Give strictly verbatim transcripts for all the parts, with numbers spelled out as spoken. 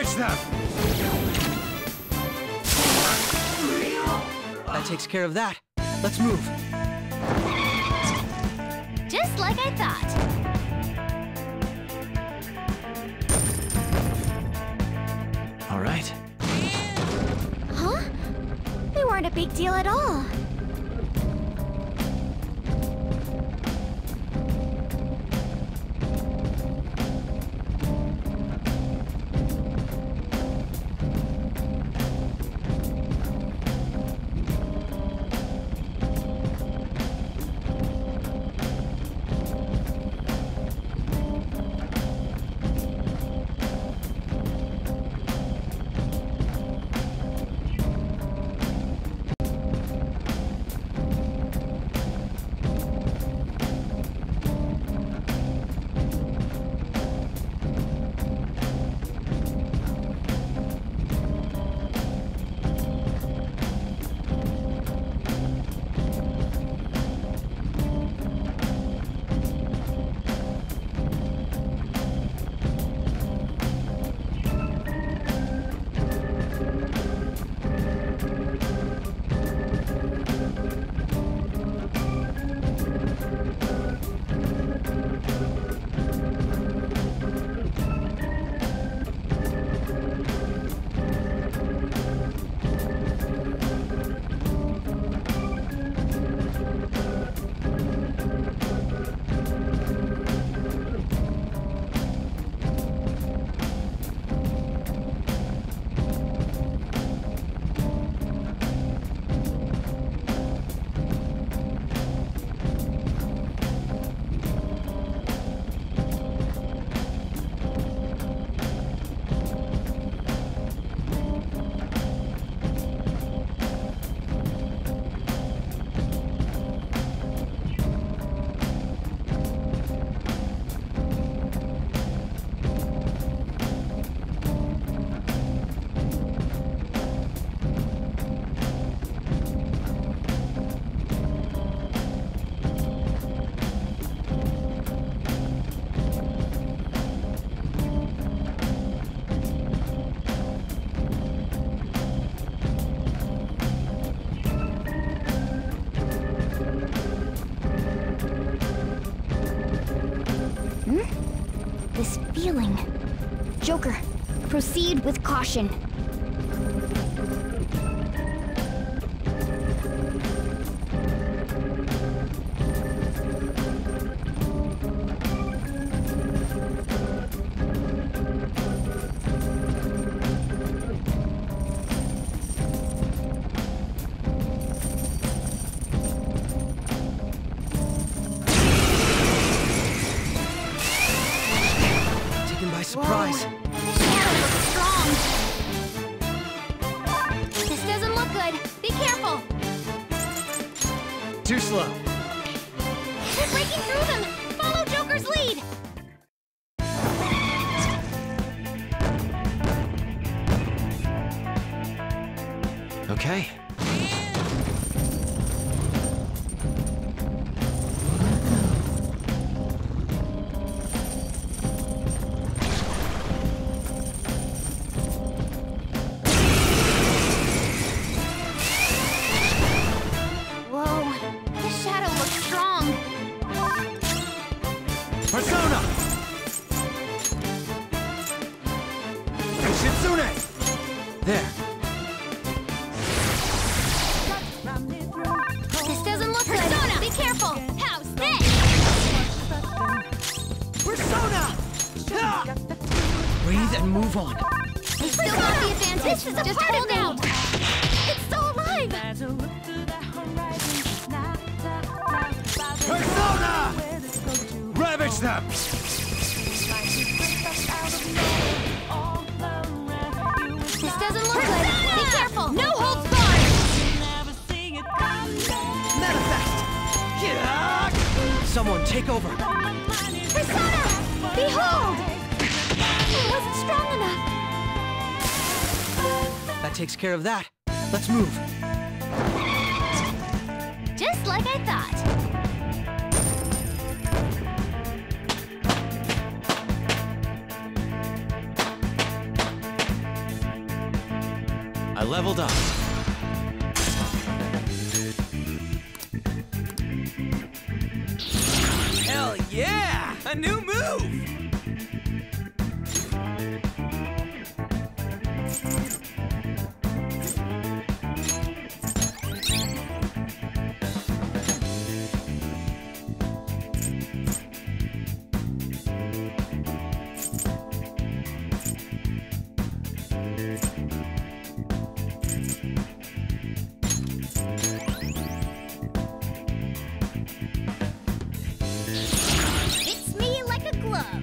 Ravage them! That takes care of that. Let's move. Just like I thought. All right. Huh? They weren't a big deal at all. This feeling. Joker, proceed with caution. Surprise! Whoa. This shadow looks strong. This doesn't look good. Be careful. Too slow. We're breaking through them. Follow Joker's lead. Okay. Persona! Shitsune! There. This doesn't look good. Persona! Be careful! How's this? Persona! Breathe and move on. We still got the advantage. This is a Just part hold out. It's still alive. Persona! Ravage them! This doesn't look good. Be careful! No holds barred! Manifest! Someone take over. Persona! Behold! It wasn't strong enough. That takes care of that. Let's move. Just like I thought. leveled up. Hell yeah! A new move! Fits me like a glove.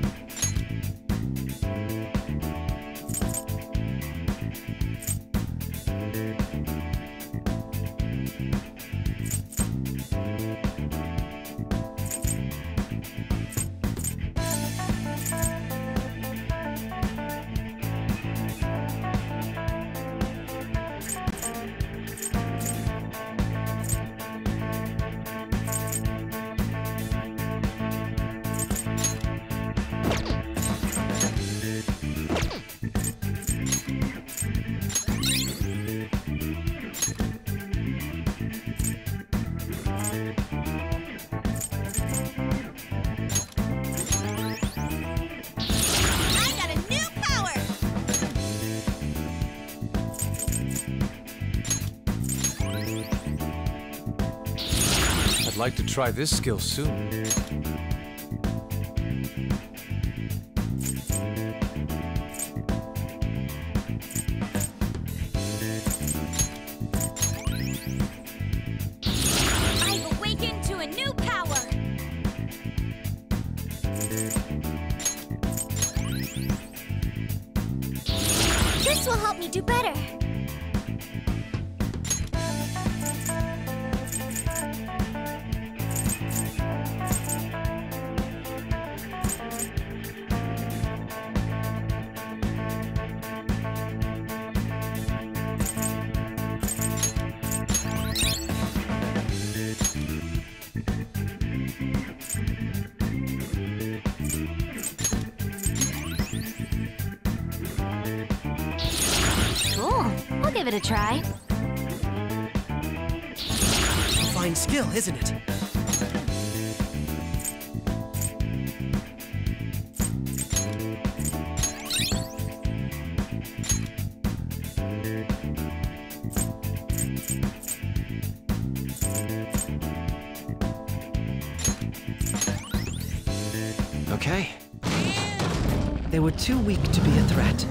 I got a new power. I'd like to try this skill soon. I've awakened to a new power. This will help me do better. Cool. I'll give it a try. A fine skill, isn't it? Okay. They were too weak to be a threat.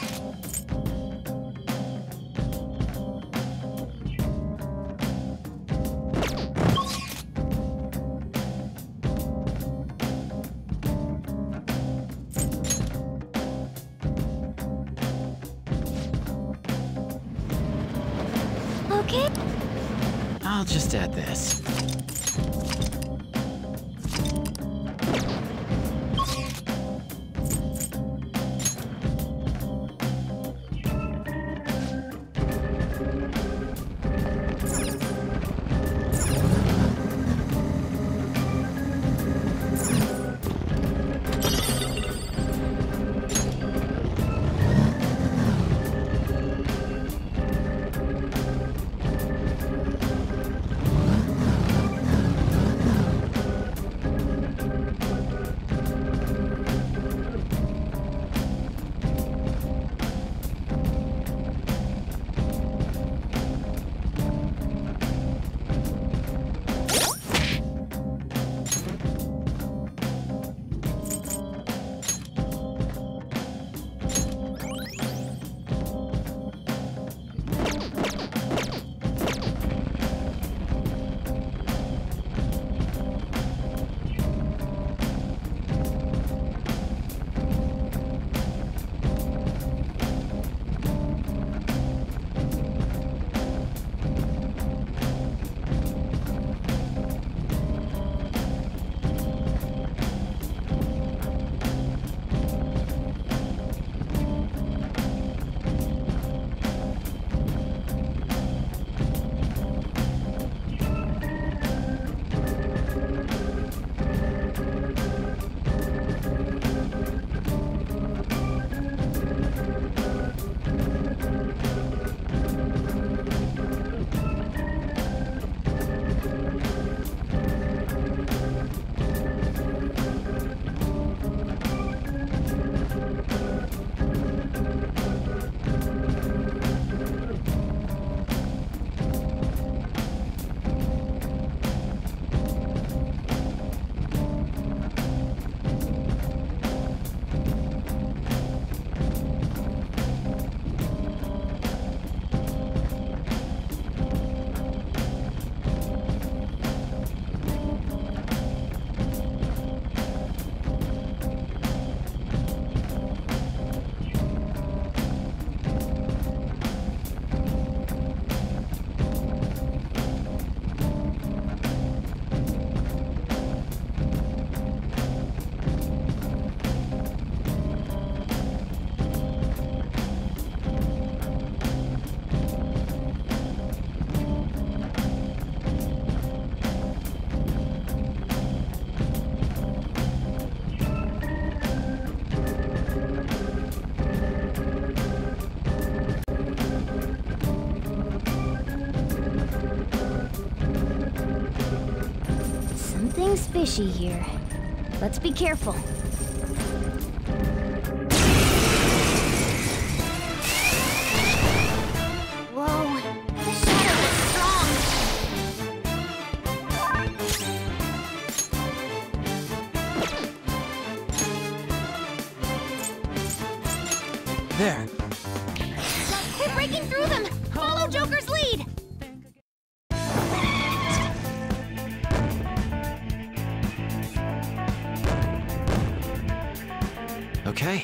Okay. I'll just add this. Something's fishy here. Let's be careful. Whoa, the shadow is strong. There. We're breaking through them! Follow Joker's lead! Okay.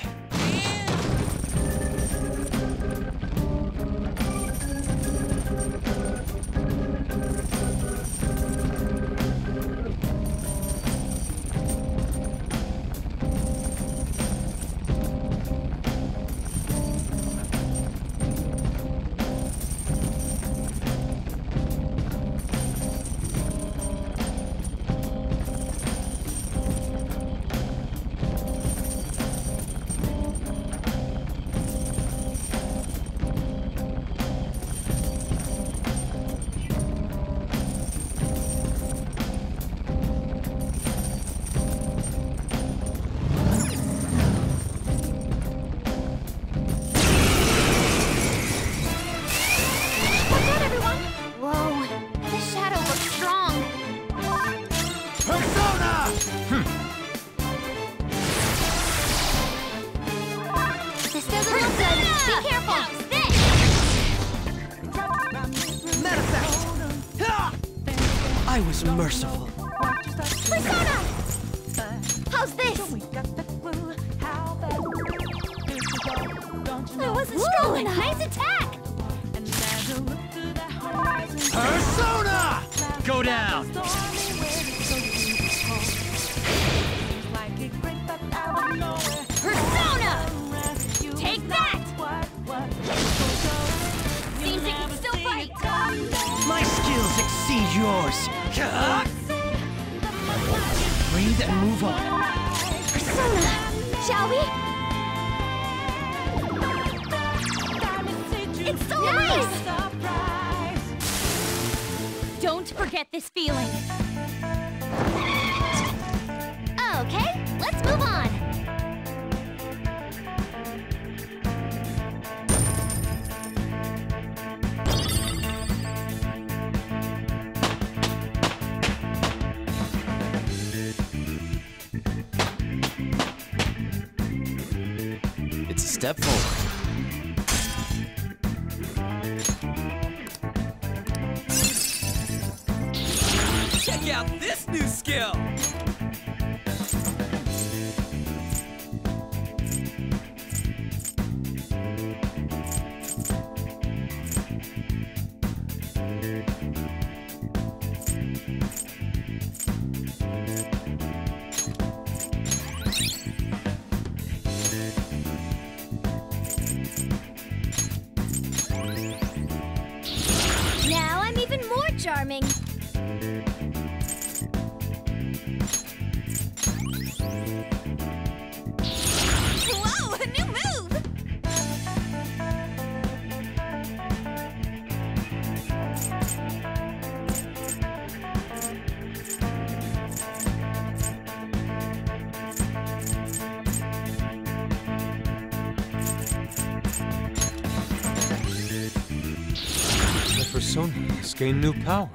I was merciful. Persona! How's this? That wasn't strong enough. Nice attack! Persona! Go down! Persona! Take that! Seems it can still fight! My skills exceed yours. Breathe and move on. Persona! Shall we? It's so nice! Don't forget this feeling. Okay, let's move on. It's a step forward. Check out this new skill! Now I'm even more charming. Whoa, a new move! The persona has gained new power.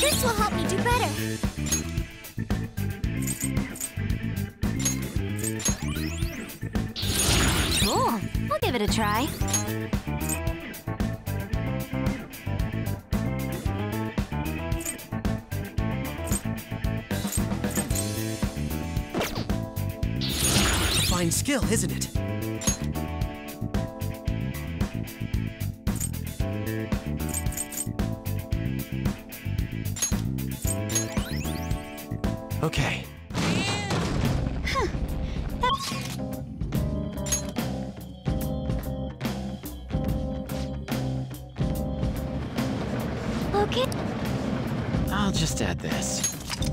This will help me do better. Cool. I'll give it a try. Fine skill, isn't it? Okay. Huh. That's... Okay. I'll just add this.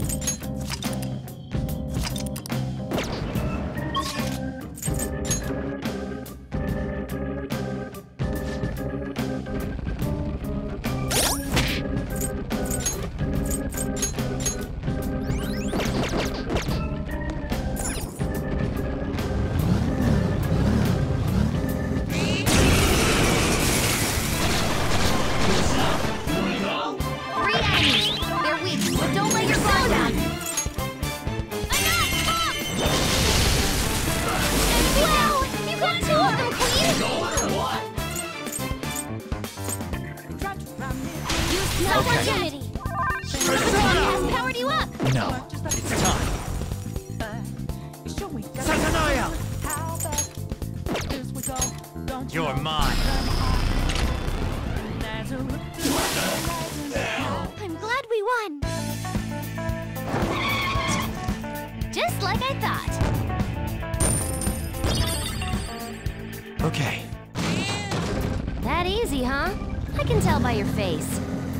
Three enemies. They're weak, but don't let your guard down. Wow! You got two of them, Queen! Use the opportunity. Persona has powered you up. No, it's time. Satanoia! You're mine. I'm glad we won. Just like I thought. Okay. That easy, huh? I can tell by your face.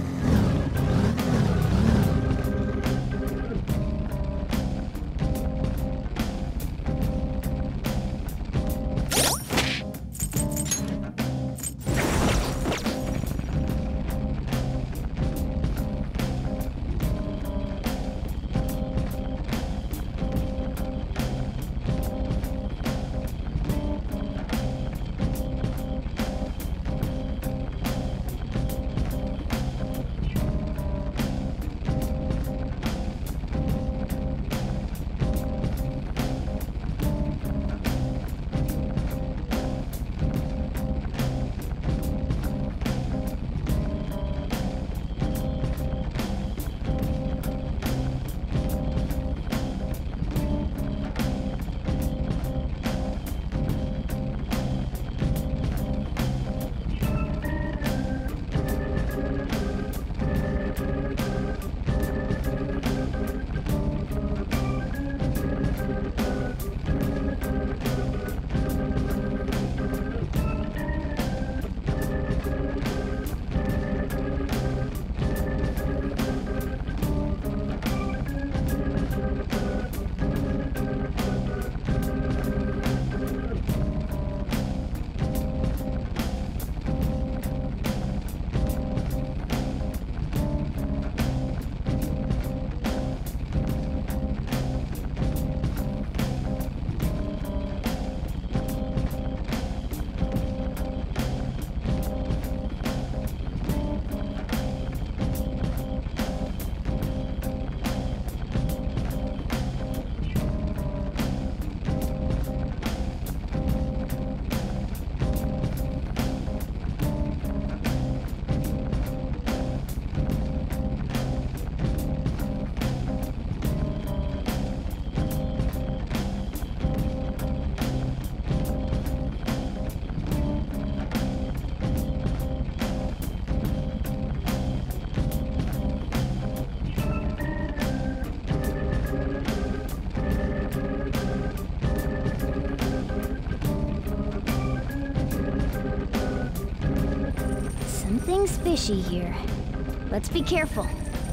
Something's fishy here. Let's be careful.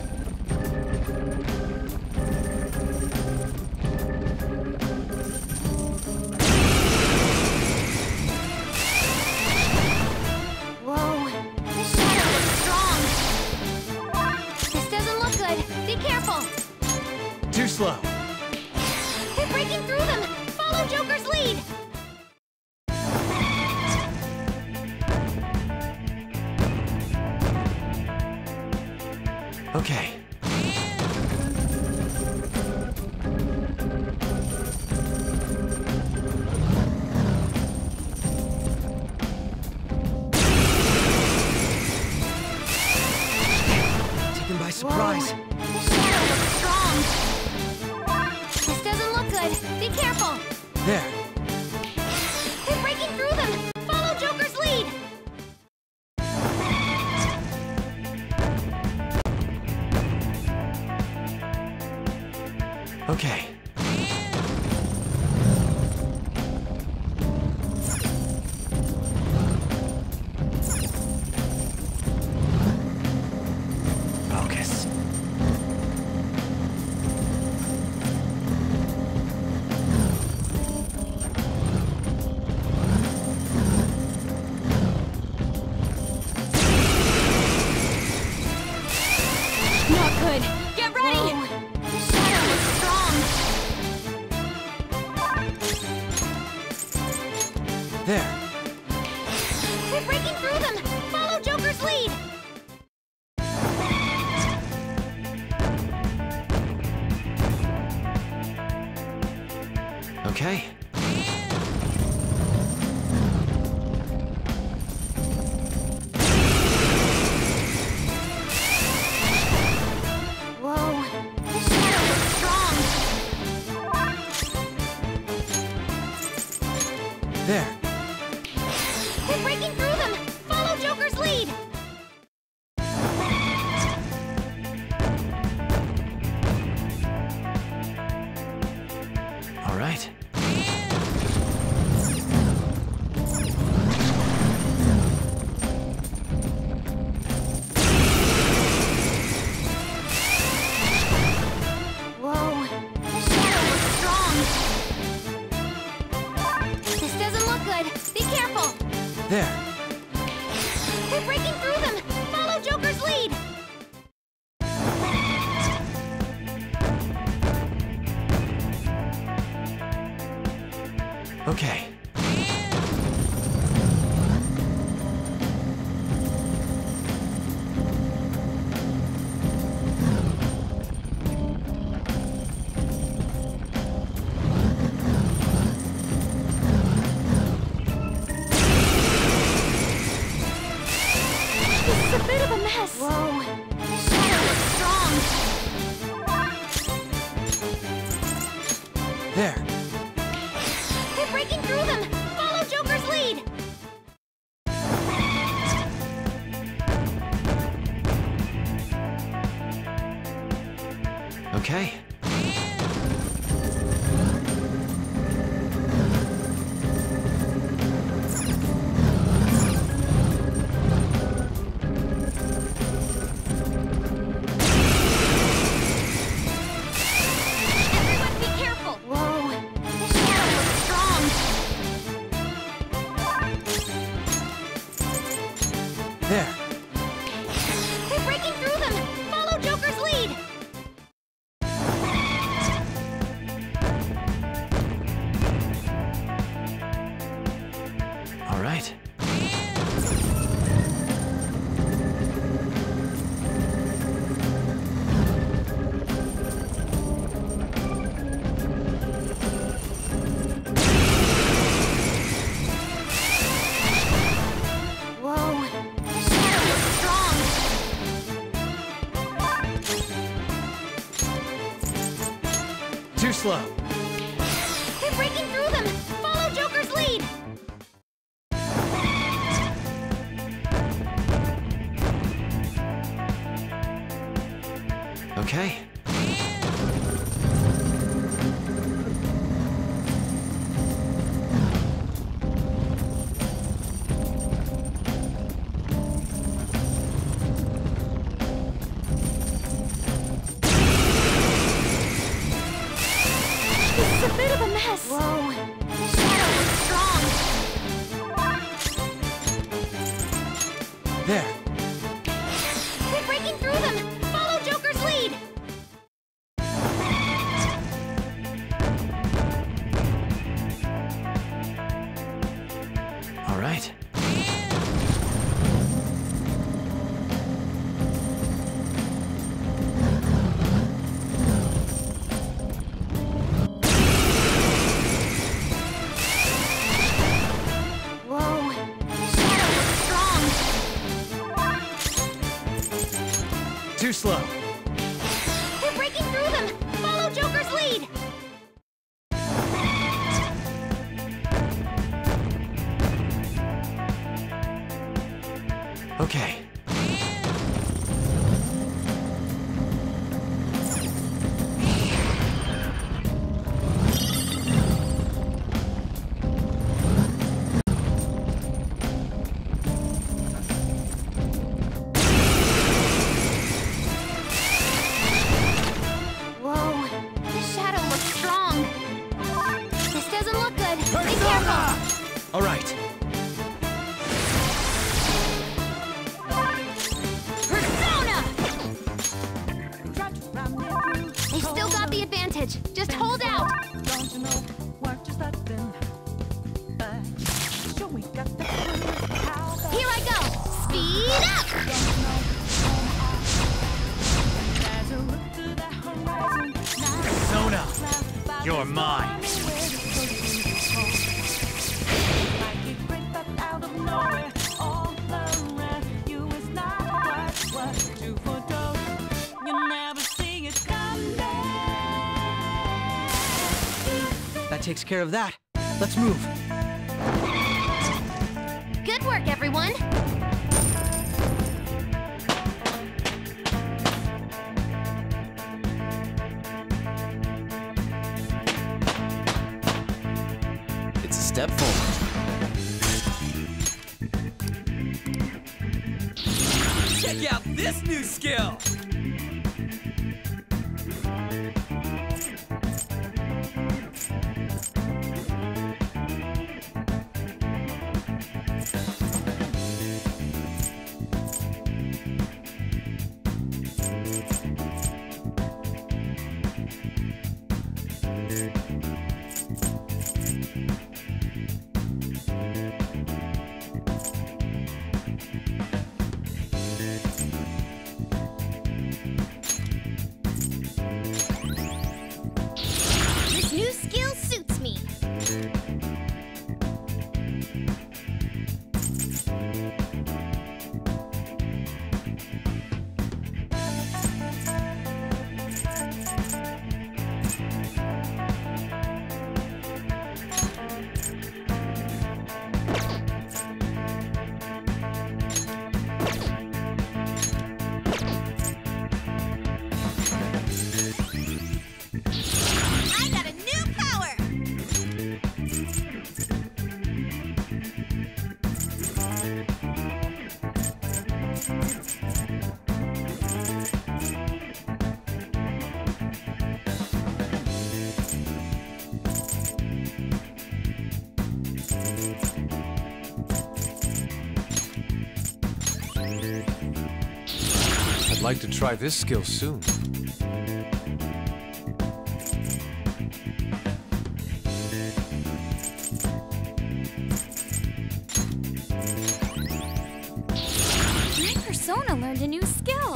Whoa, this shadow looks strong. This doesn't look good. Be careful. Too slow. They're breaking through them. Follow Joker's lead. Okay. surprise. Whoa, the shadow looks strong. This doesn't look good. Be careful. There. They're breaking through them. Follow Joker's lead. Okay. Focus. Not good. Get ready. The shadow looks strong. There. They're breaking through them. Follow Joker's lead. Okay. Whoa, the shadow looks strong. There. They're breaking through them. Follow Joker's lead. All right. Whoa, the shadow looks strong. This doesn't look good. Be careful. There. They're breaking through them. Follow Joker's lead. Okay. This is a bit of a mess. Whoa, the shadow looks strong. There. They're breaking through them. Follow Joker's lead. Okay. Everyone be careful. Whoa, the shadow looks strong. There. They're breaking through them. Follow Joker's lead. All right. Whoa, the shadow looks strong. Too slow. They're breaking through them. Follow Joker's lead. Okay. This is a bit of a mess. Whoa, the shadow looks strong. There. They're breaking through them. Follow Joker's lead. All right. Whoa, the shadow looks strong. Too slow. edge. Just hold out. Don't you know what just happened? But sure we got the clue how the Here I go. Speed up. there's a look to the horizon. Persona, you're mine. Like it break up out of nowhere, all around you is not what what you foretold. You never see it coming. That takes care of that. Let's move. Good work, everyone. It's a step forward. Check out this new skill! This new skill suits me. I got a new power. I'd like to try this skill soon. My persona learned a new skill.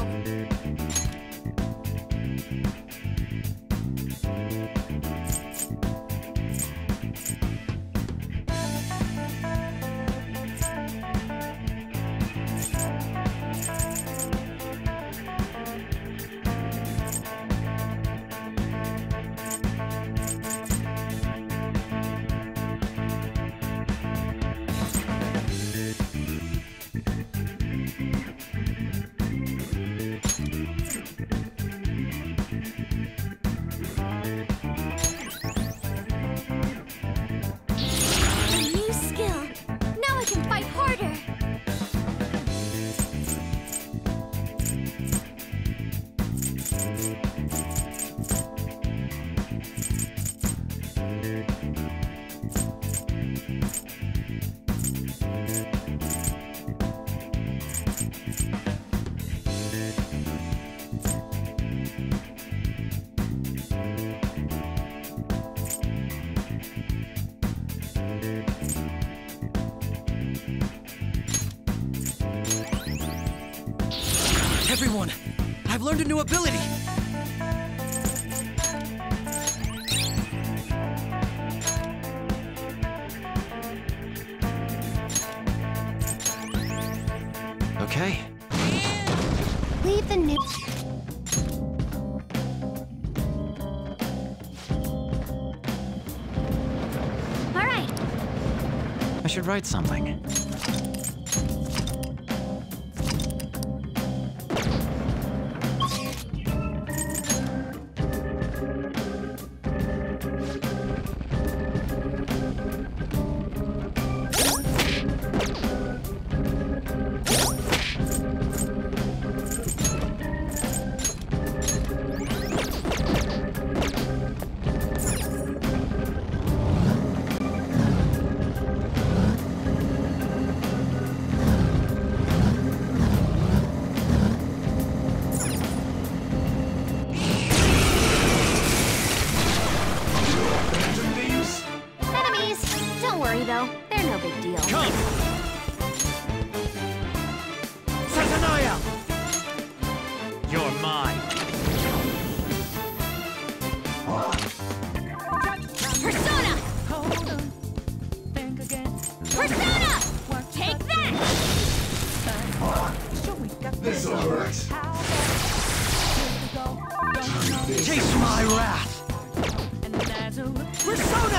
A new skill. Now I can fight harder. Everyone, I've learned a new ability. Okay. Leave the new. All right. I should write something. my wrath! Persona!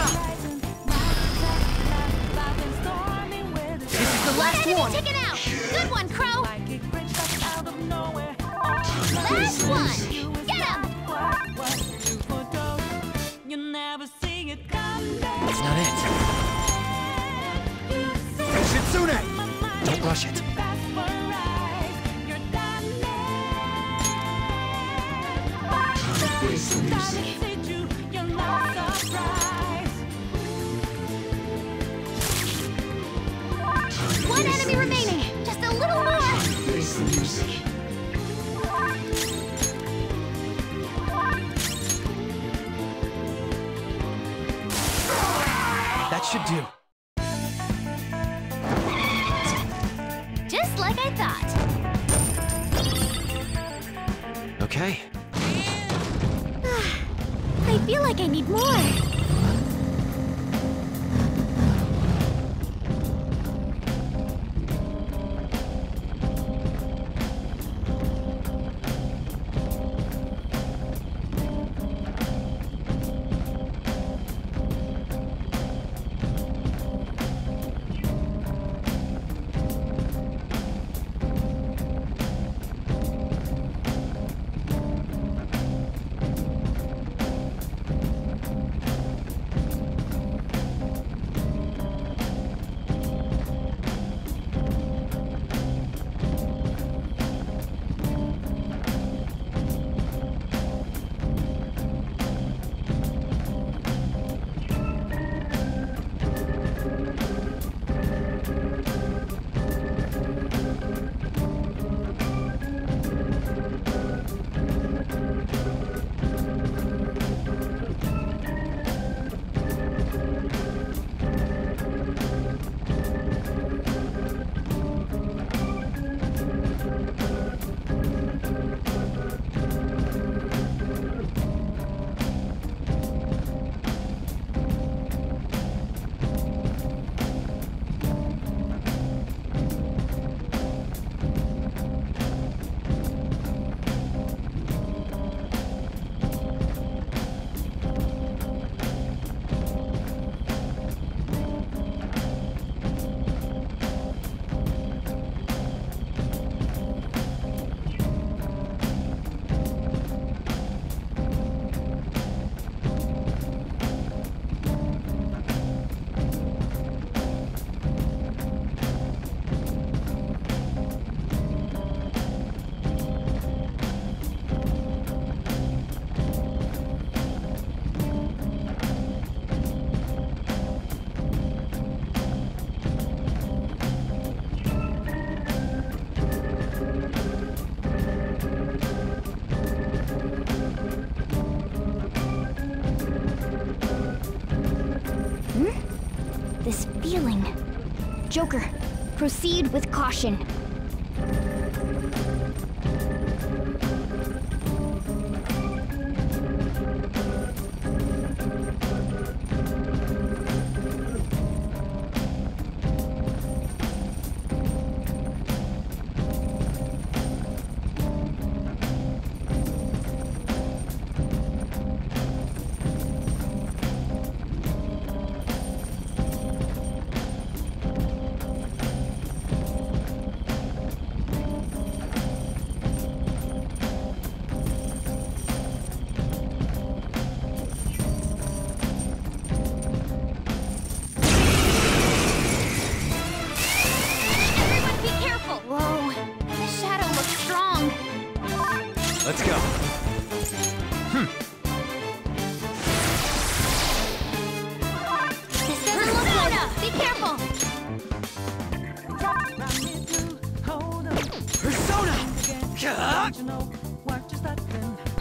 This is the last Enemy one! taken out! Good one, Crow! Last one! Get him! That's not it. Shitsune! Don't rush it. One enemy remaining! Just a little more! That should do. Just like I thought. Okay. I feel like I need more. This feeling. Joker, proceed with caution. Let's go. Hmm. This doesn't look good. Be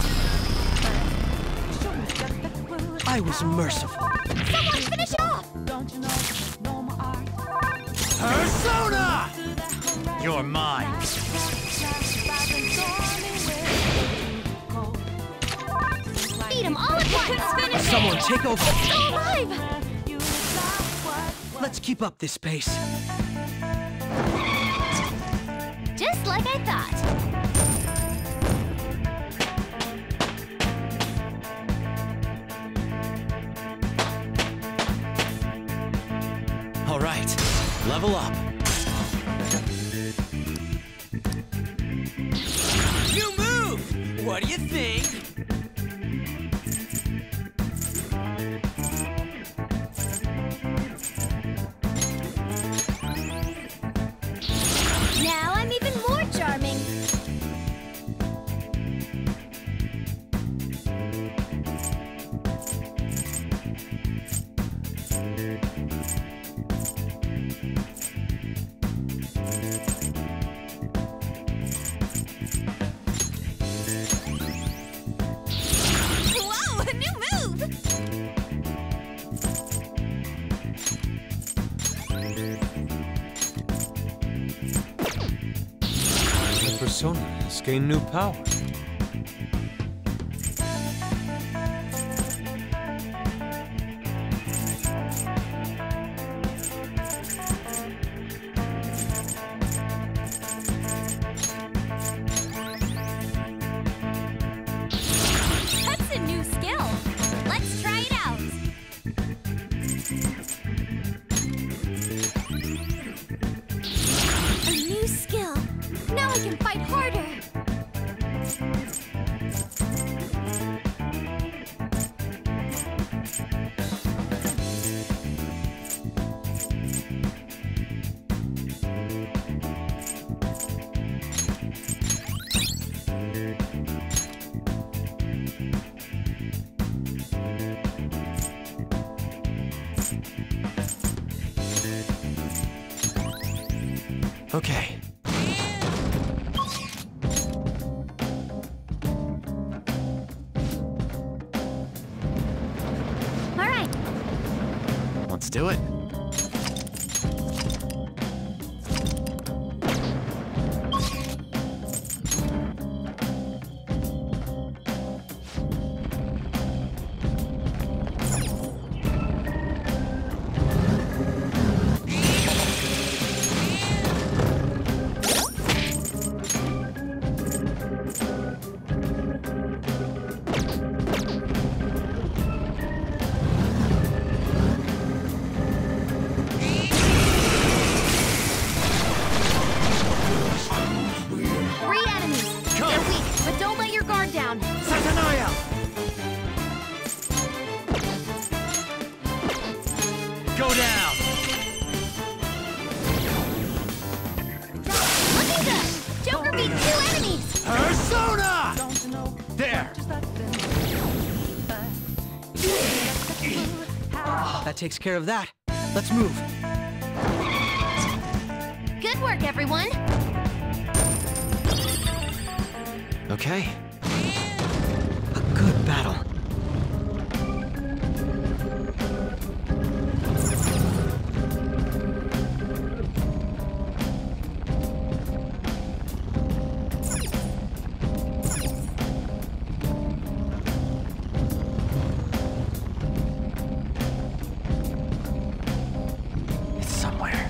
careful. I was merciful. Someone finish it off! Persona! You're mine. Beat him all at once! Finish Someone it! take over. It's still alive! Let's keep up this pace. Just like I thought. Buckle up. New move! What do you think? Now I'm even more charming. Whoa, a new move! The persona has gained new power. That's a new skill. Let's try it out. A new skill. Now I can fight harder. Okay. All right. Let's do it. Three enemies. They're weak, but don't let your guard down. Satanoia! Go down! Look at this! Joker beat two enemies! Persona! Don't you know? There! Just like this. That takes care of that. Let's move. Good work, everyone! Okay. A good battle. It's somewhere.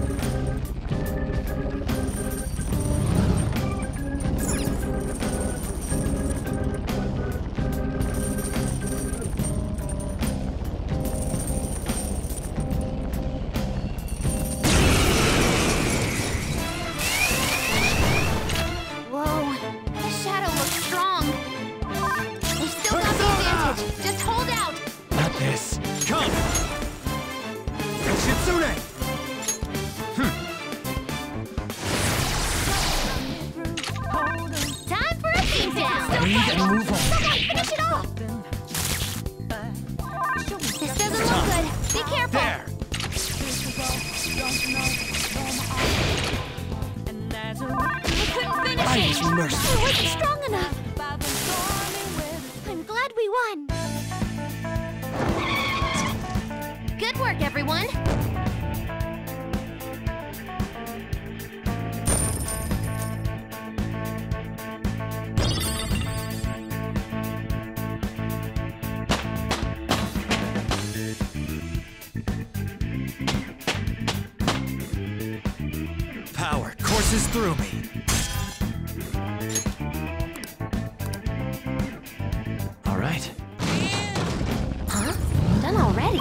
breathe and move on. Finish it off! This doesn't look good. Be careful! There! I couldn't finish I it! was merciful. I wasn't strong enough! I'm glad we won! Good work, everyone! Power courses through me. All right. Huh? Done already?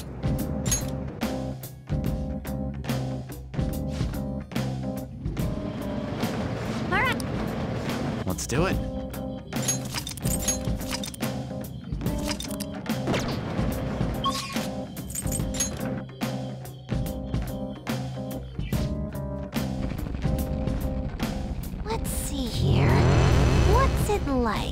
All right. Let's do it. Let's see here. What's it like?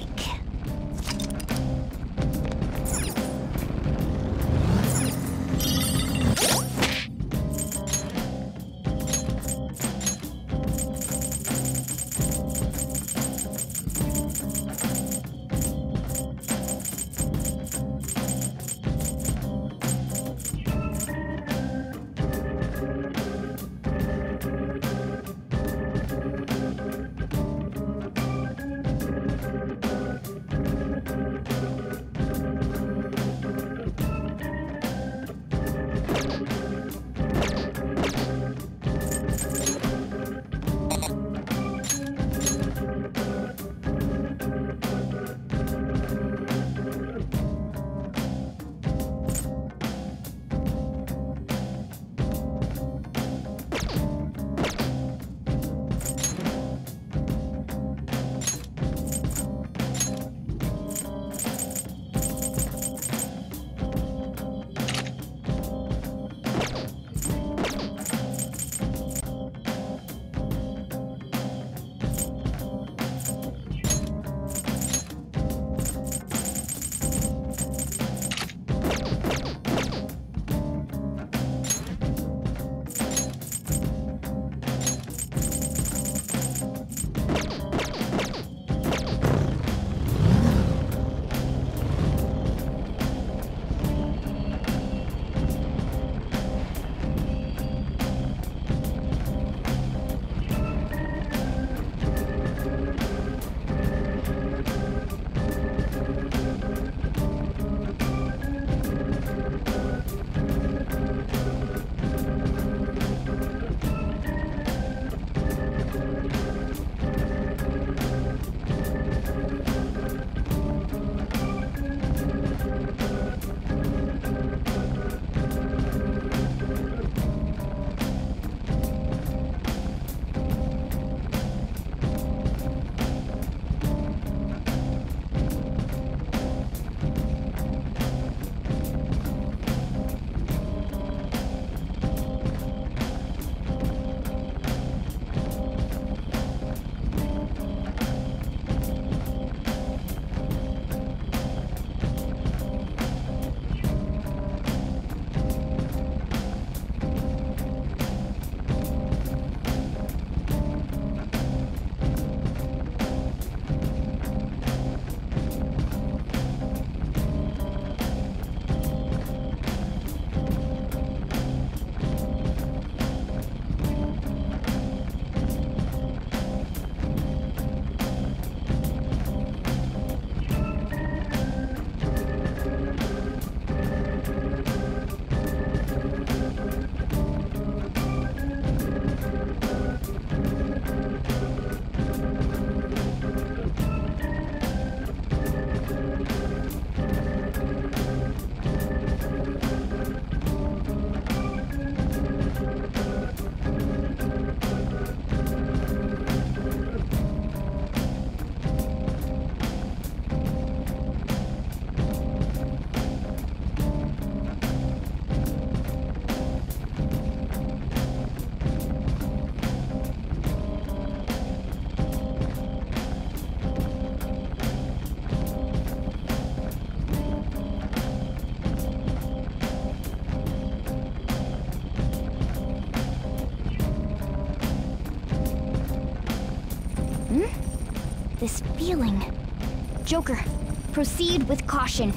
feeling. Joker, proceed with caution.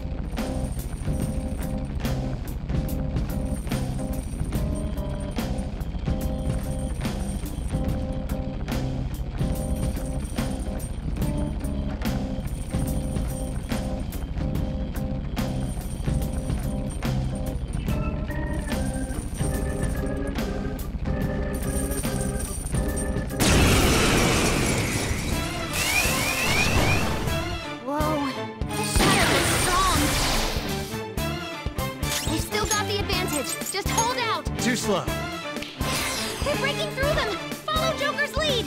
Just hold out! Too slow. They're breaking through them! Follow Joker's lead!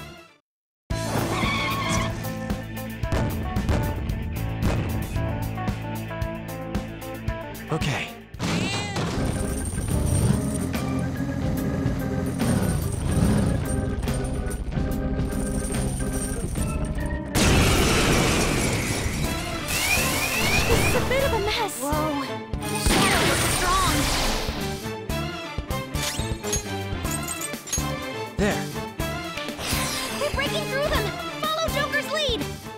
Okay. This is a bit of a mess! Whoa, the shadow looks strong! There. They're breaking through them! Follow Joker's lead!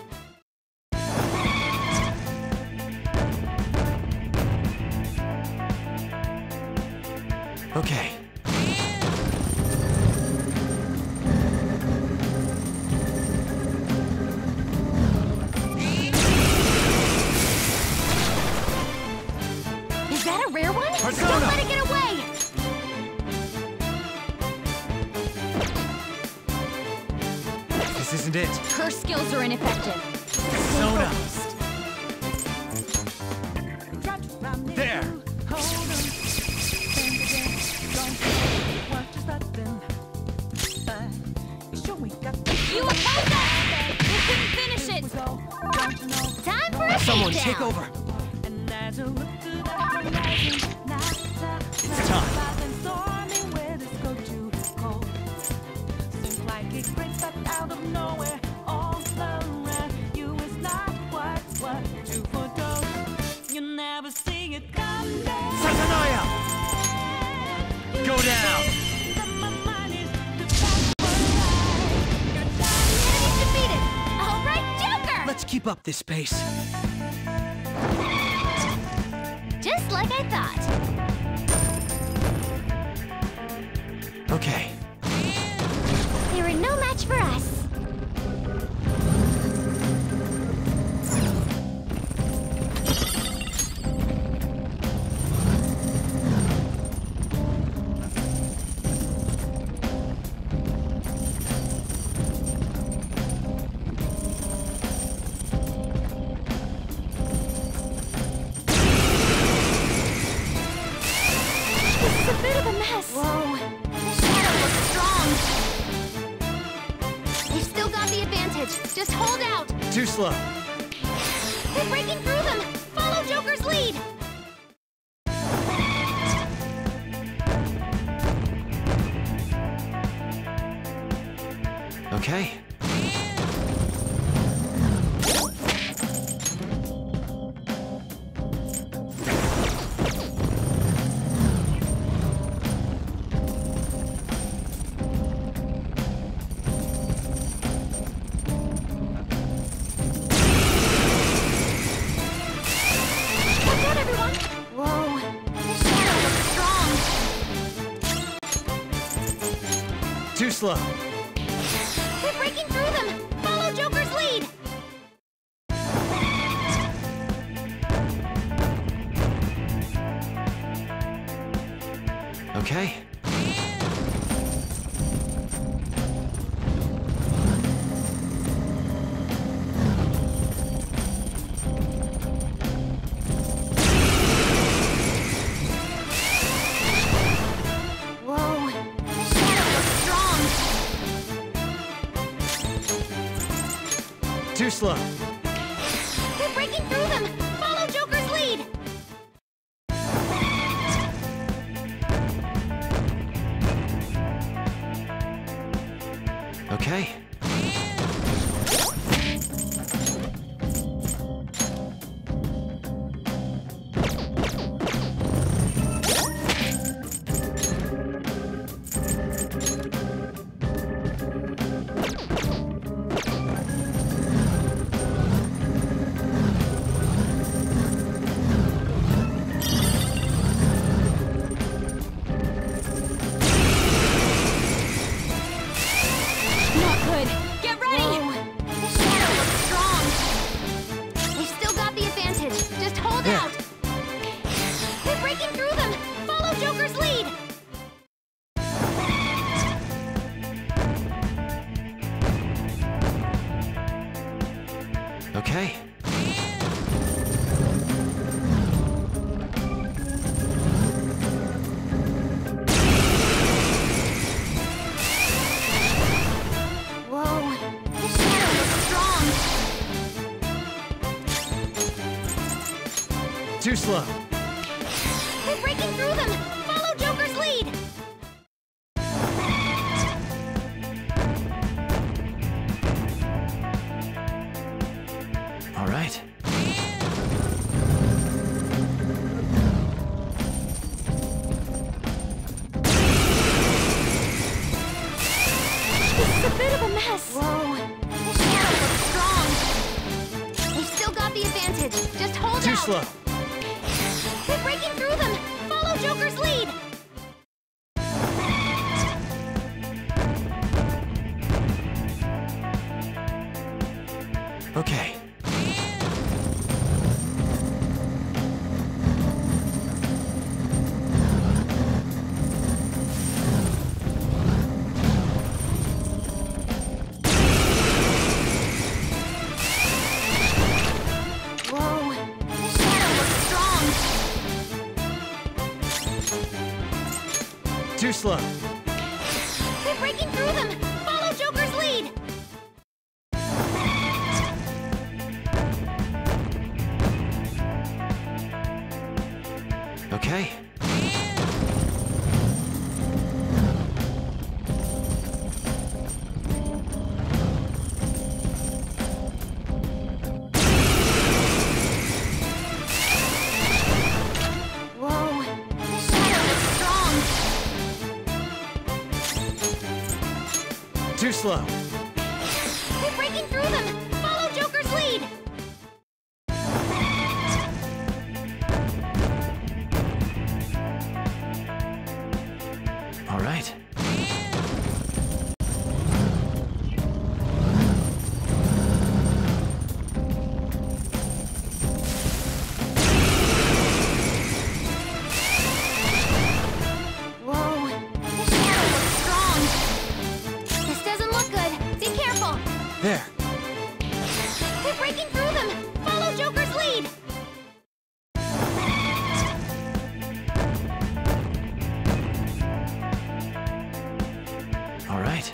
Okay. Is that a rare one? Persona! Don't let it get away! This isn't it. Her skills are ineffective. Persona. There. You oppose us! You couldn't finish it! Time for a Someone shakedown. take over. It's time. Satanaya! Go down! Enemy's defeated! All right, Joker! Let's keep up this pace. Just like I thought. Okay. They were no match for us. This is a bit of a mess. Whoa, the shadow looks strong. They've still got the advantage. Just hold out. Too slow. They're breaking through them. Follow Joker's lead. Okay. Watch out, everyone. Whoa, the shadow looks strong. Too slow. They're breaking through them. Follow Joker's lead. Okay. Whoa, the shadow looks strong. Too slow. They're breaking through them. Follow Joker's lead. Okay. Okay. Whoa, this shadow looks strong. Too slow. We're breaking through them! Follow Joker's lead! All right. This is a bit of a mess. Whoa, this shadow looks strong. They've still got the advantage. Just hold Too out. slow. We're breaking through them! Follow Joker's lead! Okay. Whoa, this shadow looks strong. Too slow. We're breaking through them! Follow Joker's lead! Okay. Whoa, this shadow looks strong. Too slow. We're breaking through them! Follow Joker's lead! All right. Whoa, this shadow looks strong. This doesn't look good. Be careful. There. We're breaking through them! Follow Joker's lead! All right.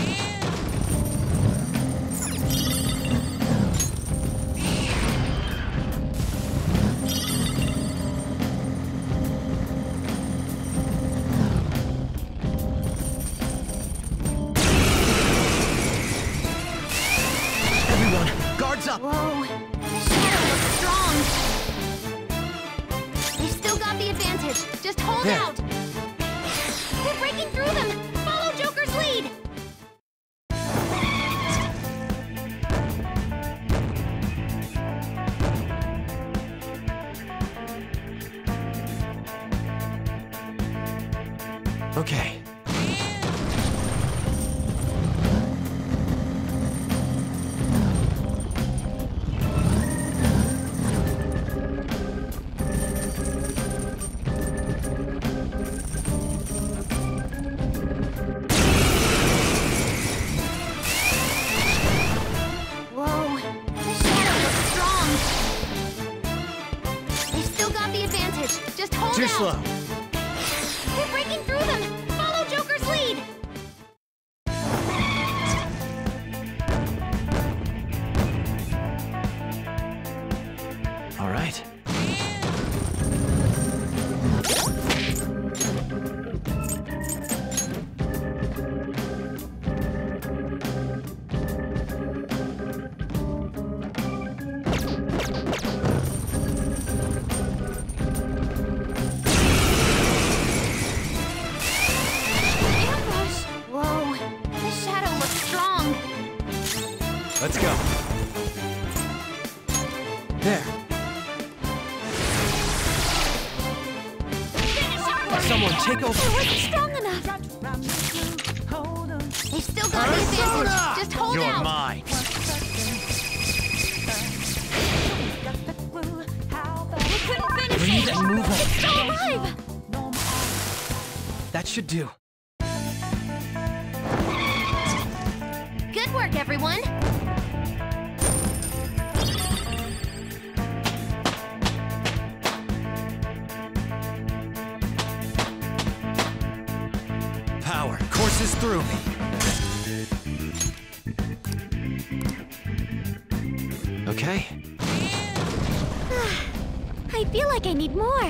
Everyone, guards up. Whoa, this shadow looks strong. They've still got the advantage. Just hold There. out. We're breaking through them! Follow Joker's lead! Okay. Whoa, this shadow looks strong. They've still got the advantage. Just hold Too out. slow. We're breaking through them! Follow Joker's lead! All right. Ambush! Whoa, this shadow looks strong. Let's go. There. Finish it for me! Someone take over. It wasn't strong enough. They've still got the advantage. Just hold You're out. mine. We couldn't finish Breathe it. and move on. It's still alive. That should do. Good work, everyone. through me. Okay. I feel like I need more.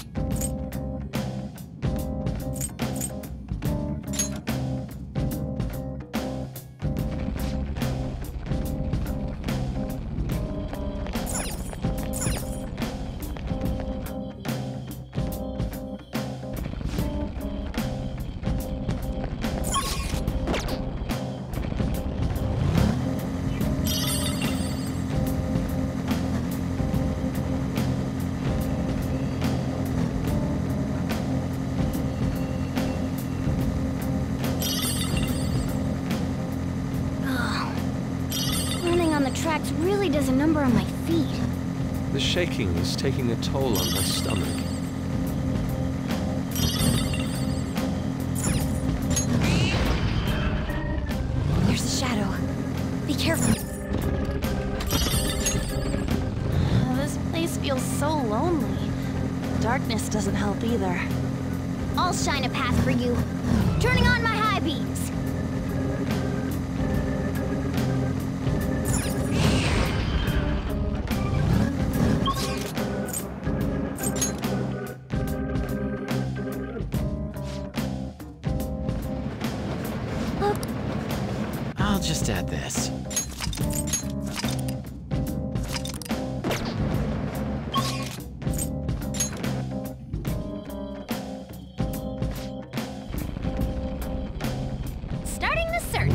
Tracks really does a number on my feet. The shaking is taking a toll on my stomach. There's a shadow. Be careful. Uh, this place feels so lonely. Darkness doesn't help either. I'll shine a path for you. Turning on my high beams. I'll just add this. Starting the search.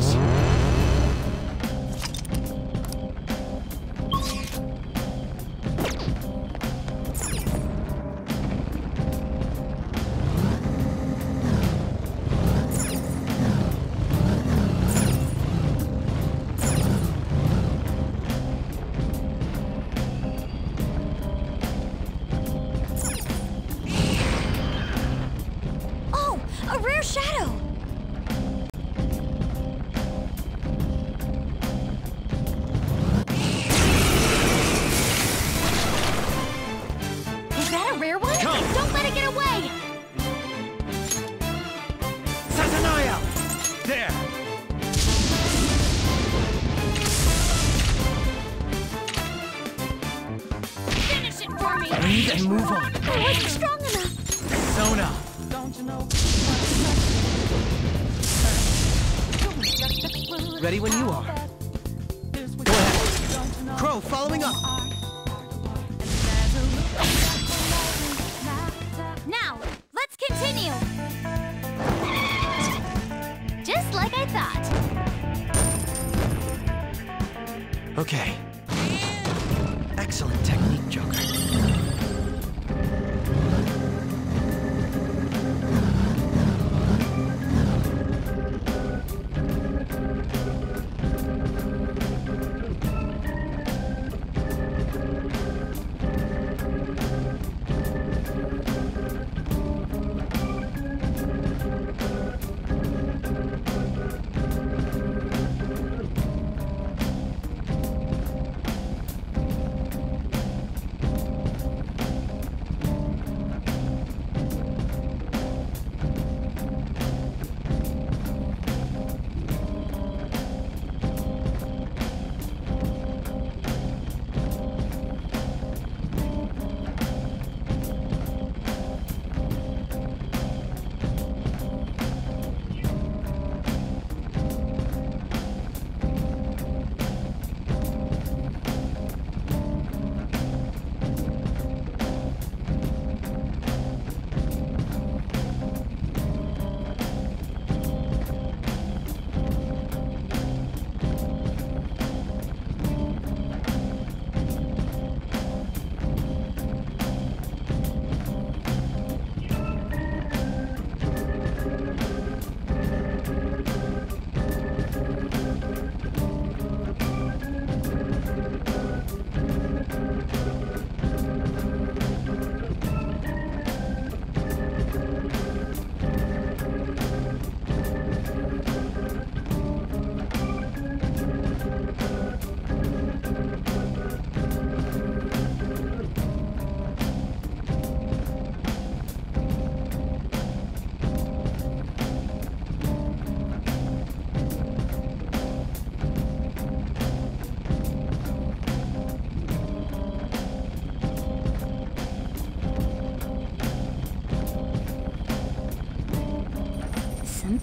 A rare shadow! Is that a rare one? Come. Don't let it get away! Satanoia! There! Finish it for me! Breathe and move on. I wasn't strong enough! Sona! Ready when you are. Go ahead. Crow, following up. Now, let's continue! Just like I thought. Okay. Excellent technique, Joker.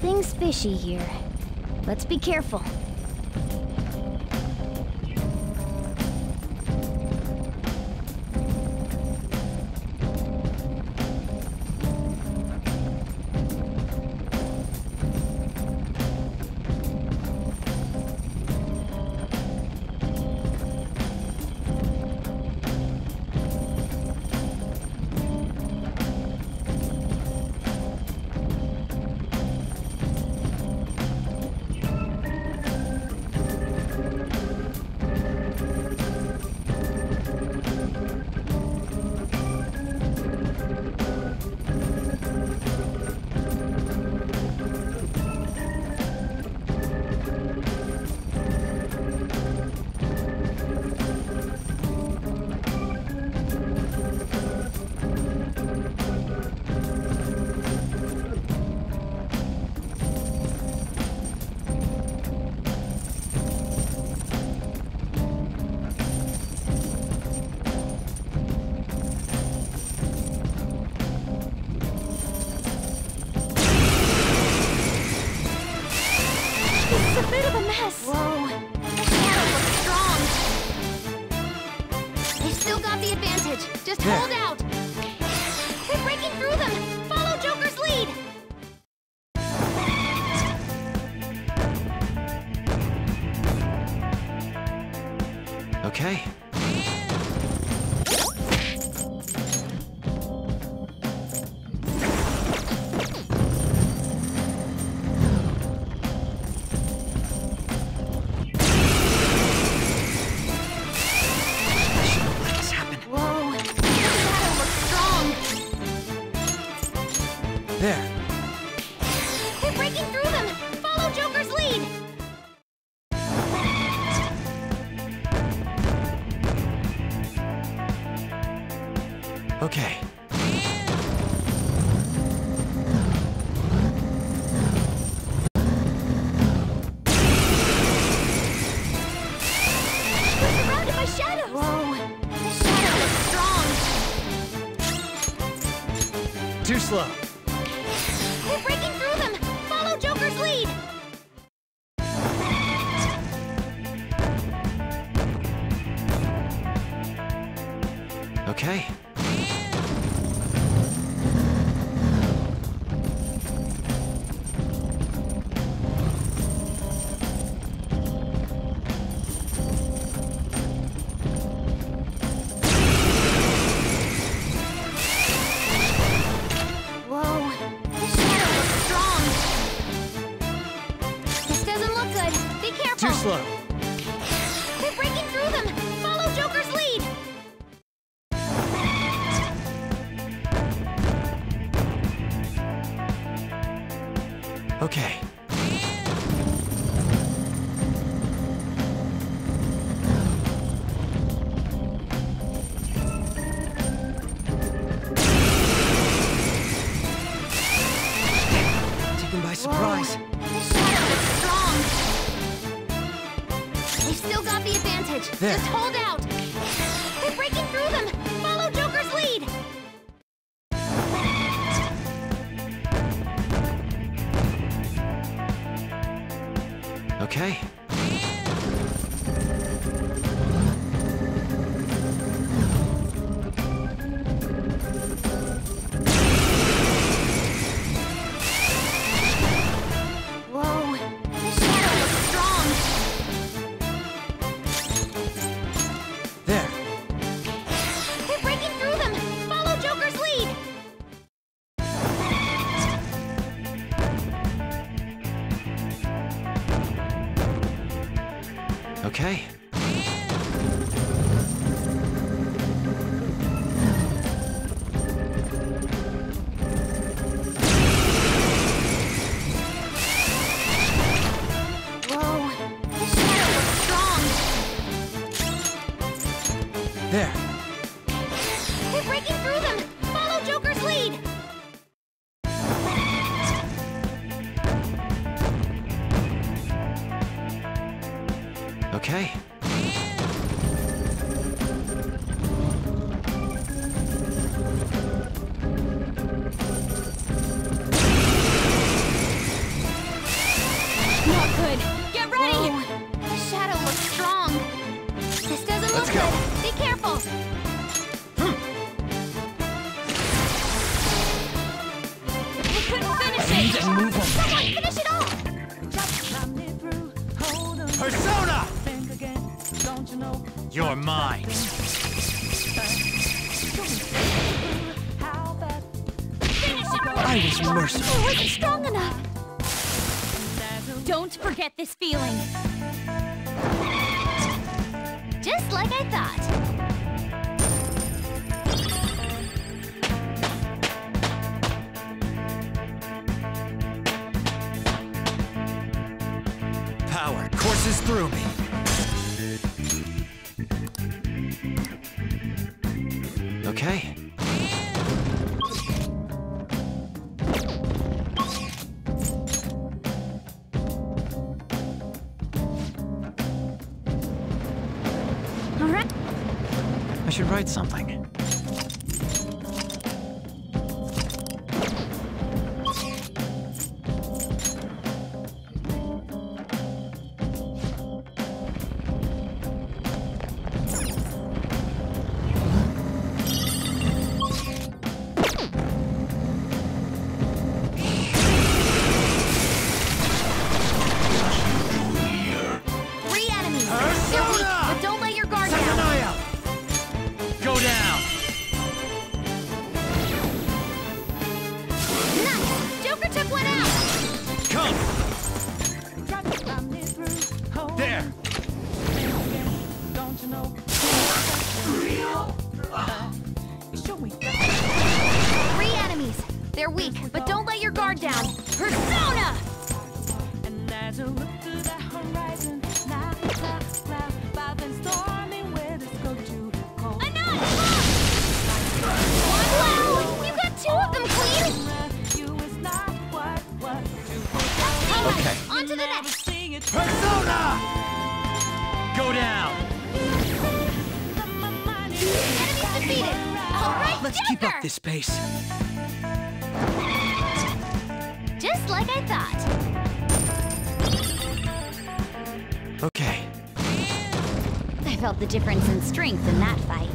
Something's fishy here. Let's be careful. It's a bit of a mess. Whoa, the shadow looks strong. They've still got the advantage. Just There. hold out. We're breaking through them. Follow Joker's lead. Okay. Whoa, the shadow looks strong. There. We're breaking through them. Follow Joker's lead. Okay. We're surrounded by shadows. Whoa, the shadow looks strong. Too slow. We're breaking through them. Follow Joker's lead. Okay. Whoa, the shadow looks strong. This doesn't look good. Be careful. Too slow. We're breaking through them. Follow Joker's lead. Okay. Taken by surprise. The shadow looks strong. They've still got the advantage. There. Just hold out. We're breaking through them. Follow Joker's lead. Okay. Whoa, the shadow looks strong. There. We're breaking through them. Follow Joker's lead. Okay. Whoa, the shadow looks strong. There. We're breaking through them. Follow Joker's lead. Okay. Let's look go. good. Be careful. We couldn't finish it. Move on. Someone finish it off. Persona! Think again, don't you know? You're mine. How bad Finish it. I was merciful. It wasn't strong enough. Don't forget this feeling. Just like I thought. Power courses through me. Okay. All right. I should write something. Three enemies. They're weak, but don't let your guard down. Satanaya! Go down! Nice. Joker took one out. Come! There! don't you know? Three enemies. They're weak, but don't let your guard down. Persona! And as you look to the horizon, now, now, now, by the stormy weather's go to cold. Enough! Wow! You got two of them, Queen! You is not what, what you forgot. All right, Okay. on to the Never next. sing it. Persona! Go down! Enemies defeated. All right, Let's keep up Joker! this pace. Just like I thought. Okay. I felt the difference in strength in that fight.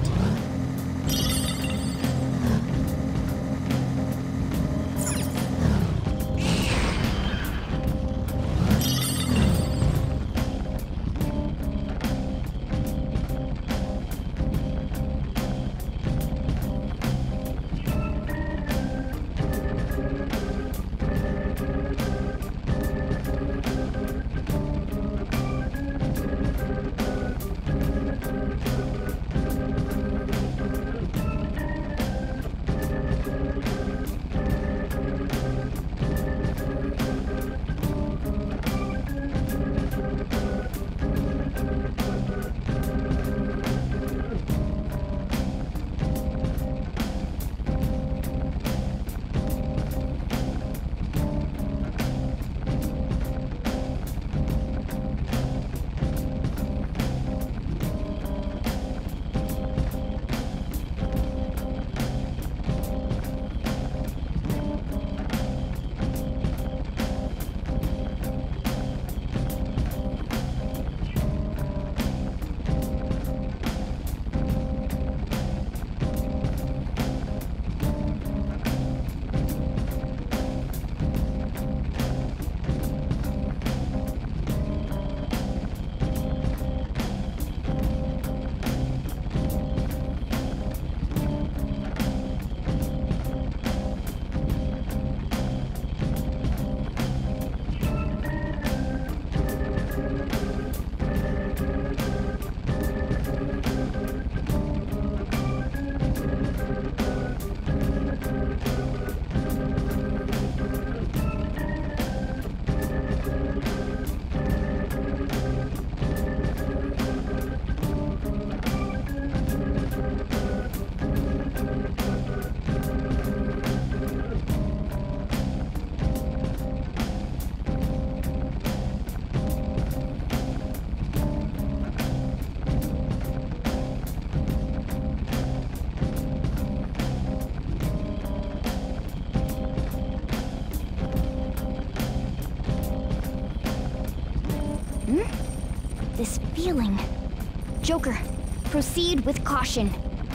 This feeling. Joker, Proceed with caution.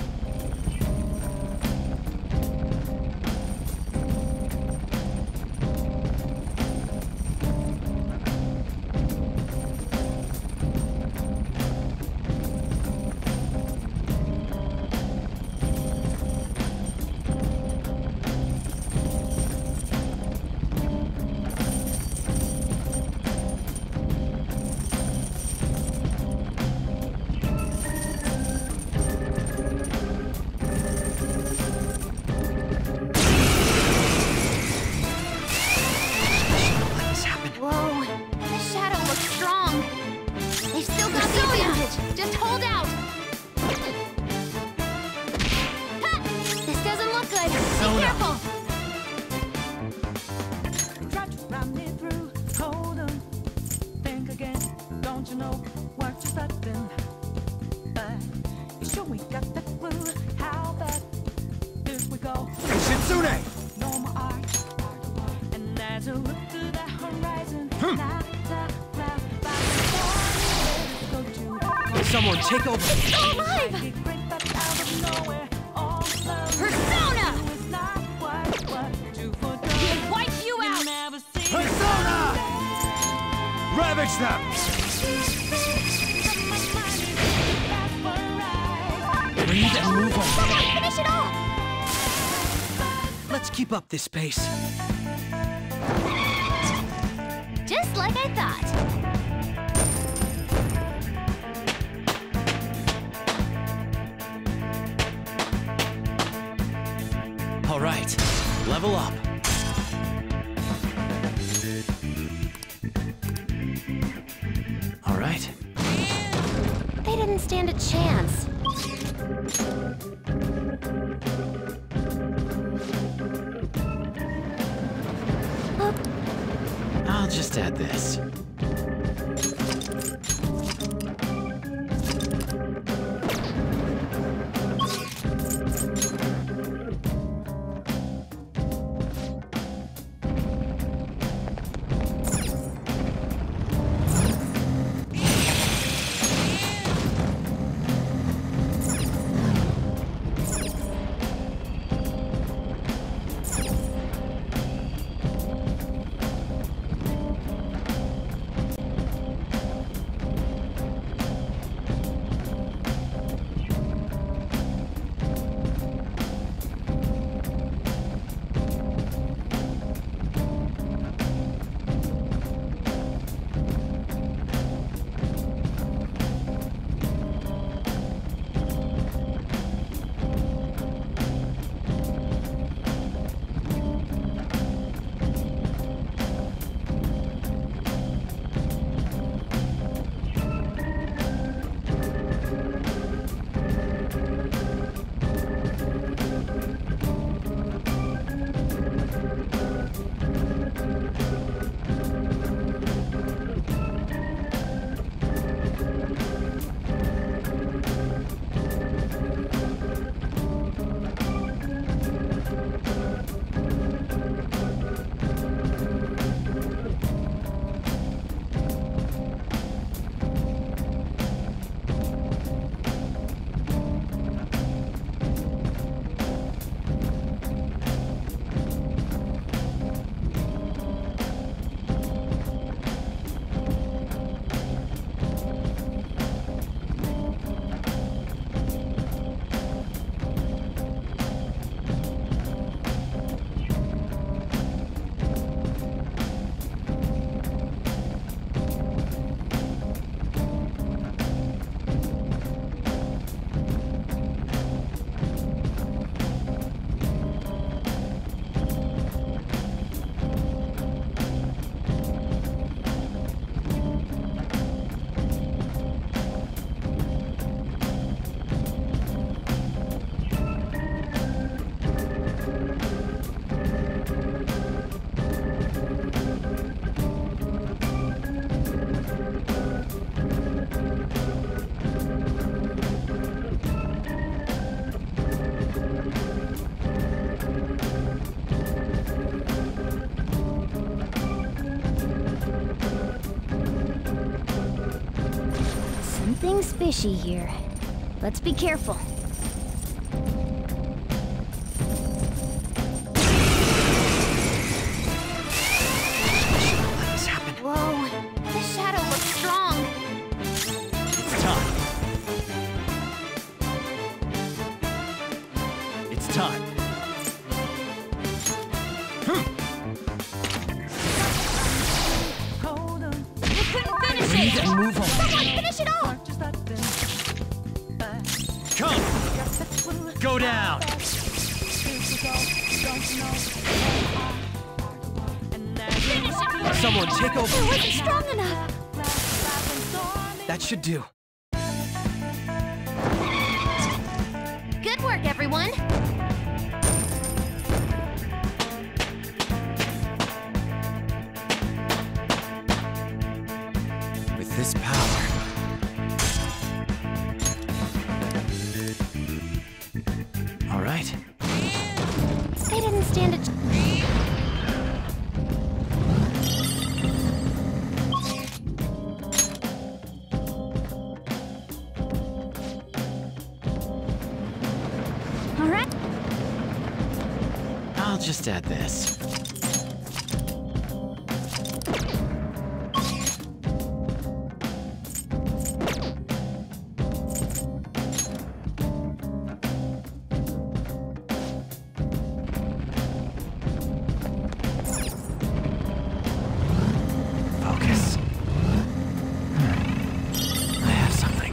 Someone take over. It's still alive! Persona! We'll wipe you out! Persona! Ravage them! Breathe and move on. Someone finish it off! Let's keep up this pace. Just like I thought. All right, level up. All right. They didn't stand a chance. I'll just add this. Something's fishy here. Let's be careful. Let this happen. Whoa, this shadow looks strong. It's time. It's time. Hold on. You couldn't finish We need it! to move on. Someone finish it off! Just let them back. Come! Yes, it will Go down! This is all, don't you know? And as Finish it for me! Someone take It over. wasn't strong enough! That should do. Good work, everyone! With this power. All right. They didn't stand a ch- All right. I'll just add this. Focus. I have something.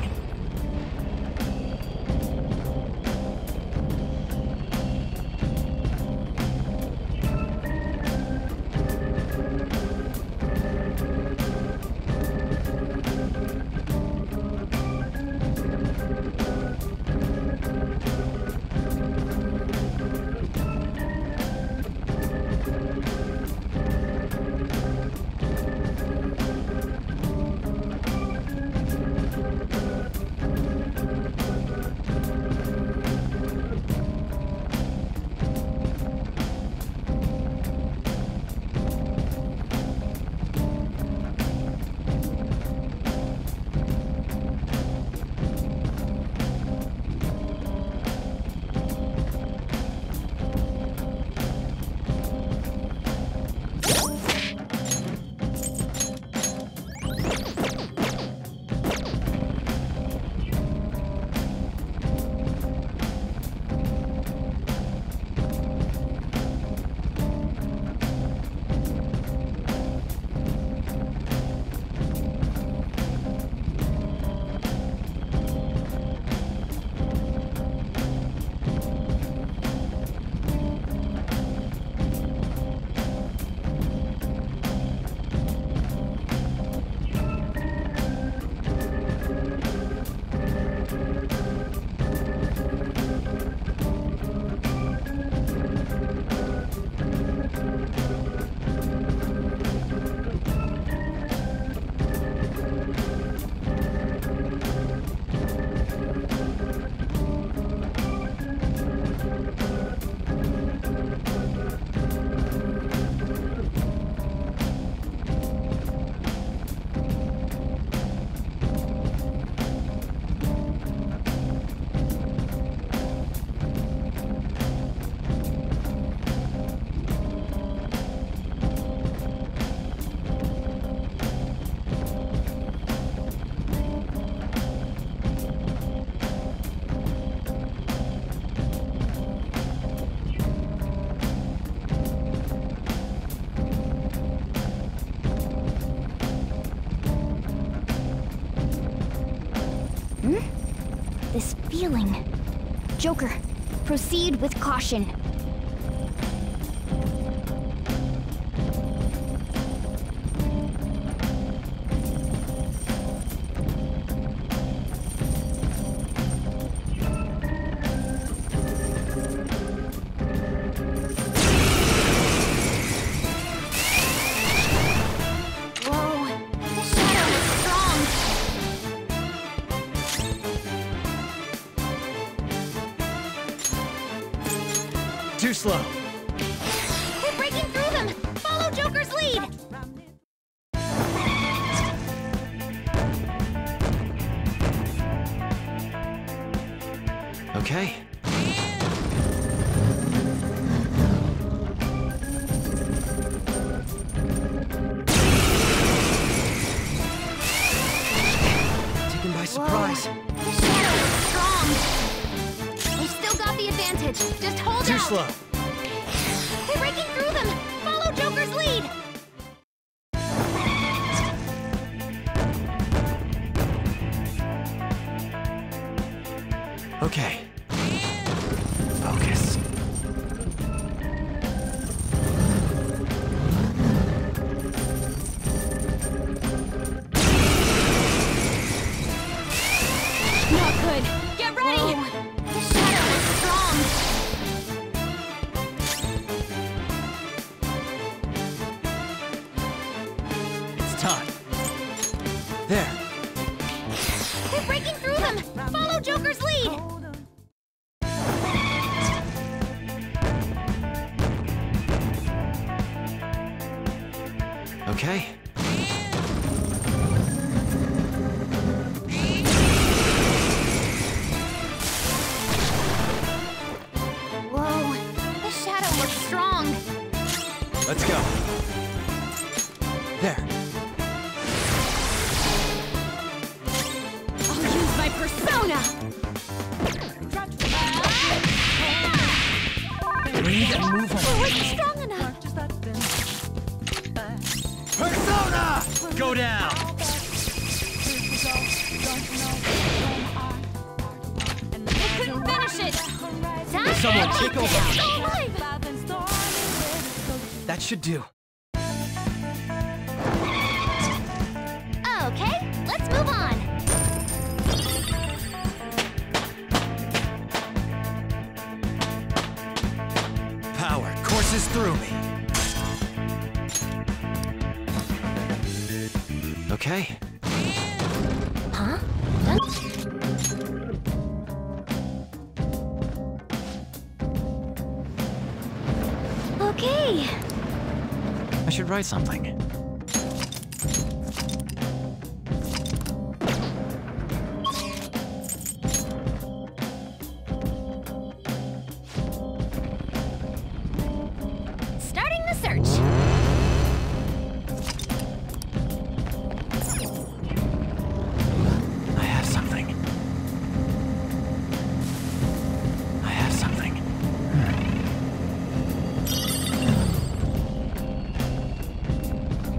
This feeling. Joker, proceed with caution. Whoa, this shadow is strong. Too slow. We're breaking through them! Follow Joker's lead! Okay. Taken by surprise. Whoa. The shadow is strong. They've still got the advantage. Just hold Too out. slow. We're breaking through them. Follow Joker's lead. Okay. Focus. Not good. Get ready. The shadow is strong. It's time. There. We're breaking through them. Follow Joker's lead. Okay. Whoa. The shadow looks strong. Let's go. There. I'll use my persona. Breathe and move I on. wasn't strong enough. Persona! Go down. I couldn't finish it. Time Someone to take over. It's alive. That should do. Okay, let's move on. Power courses through me. Okay. Huh? Okay. I should write something. Starting the search. I have something. I have something. Hmm.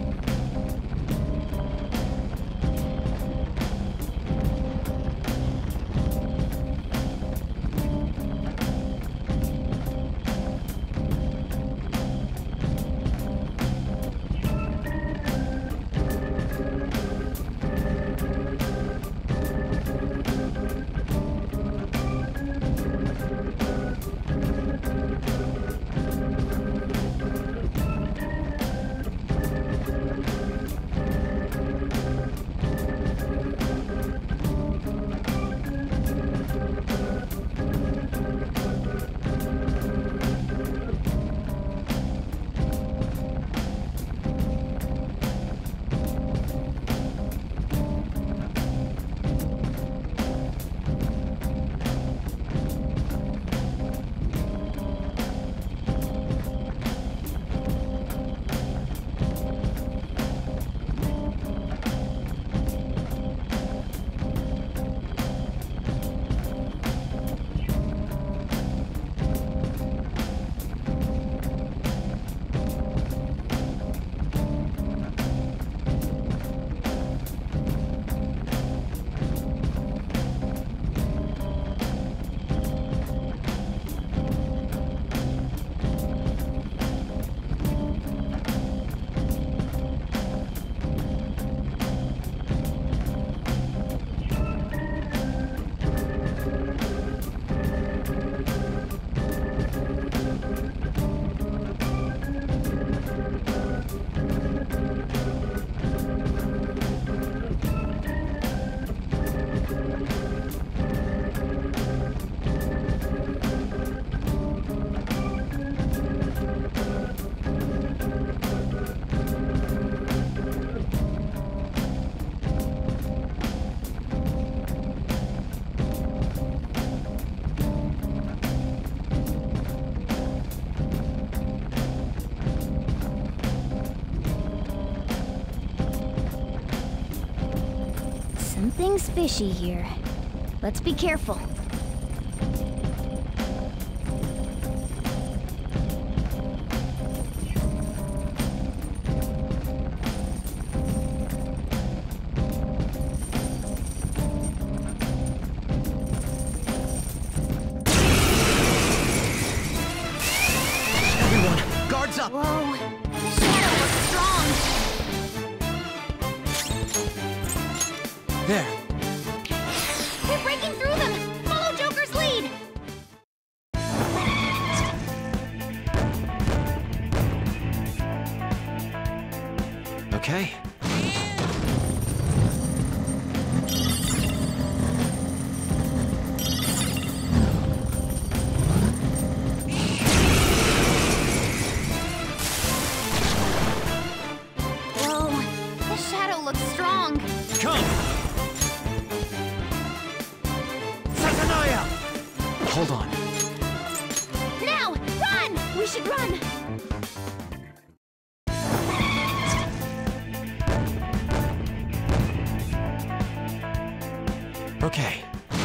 Something's fishy here. Let's be careful. Everyone, guards up! Whoa, the shadow looks strong. There. They're breaking through them. Follow Joker's lead. Okay. Whoa, the shadow looks strong. Come! Satanaya! Hold on. Now, run! We should run. Okay.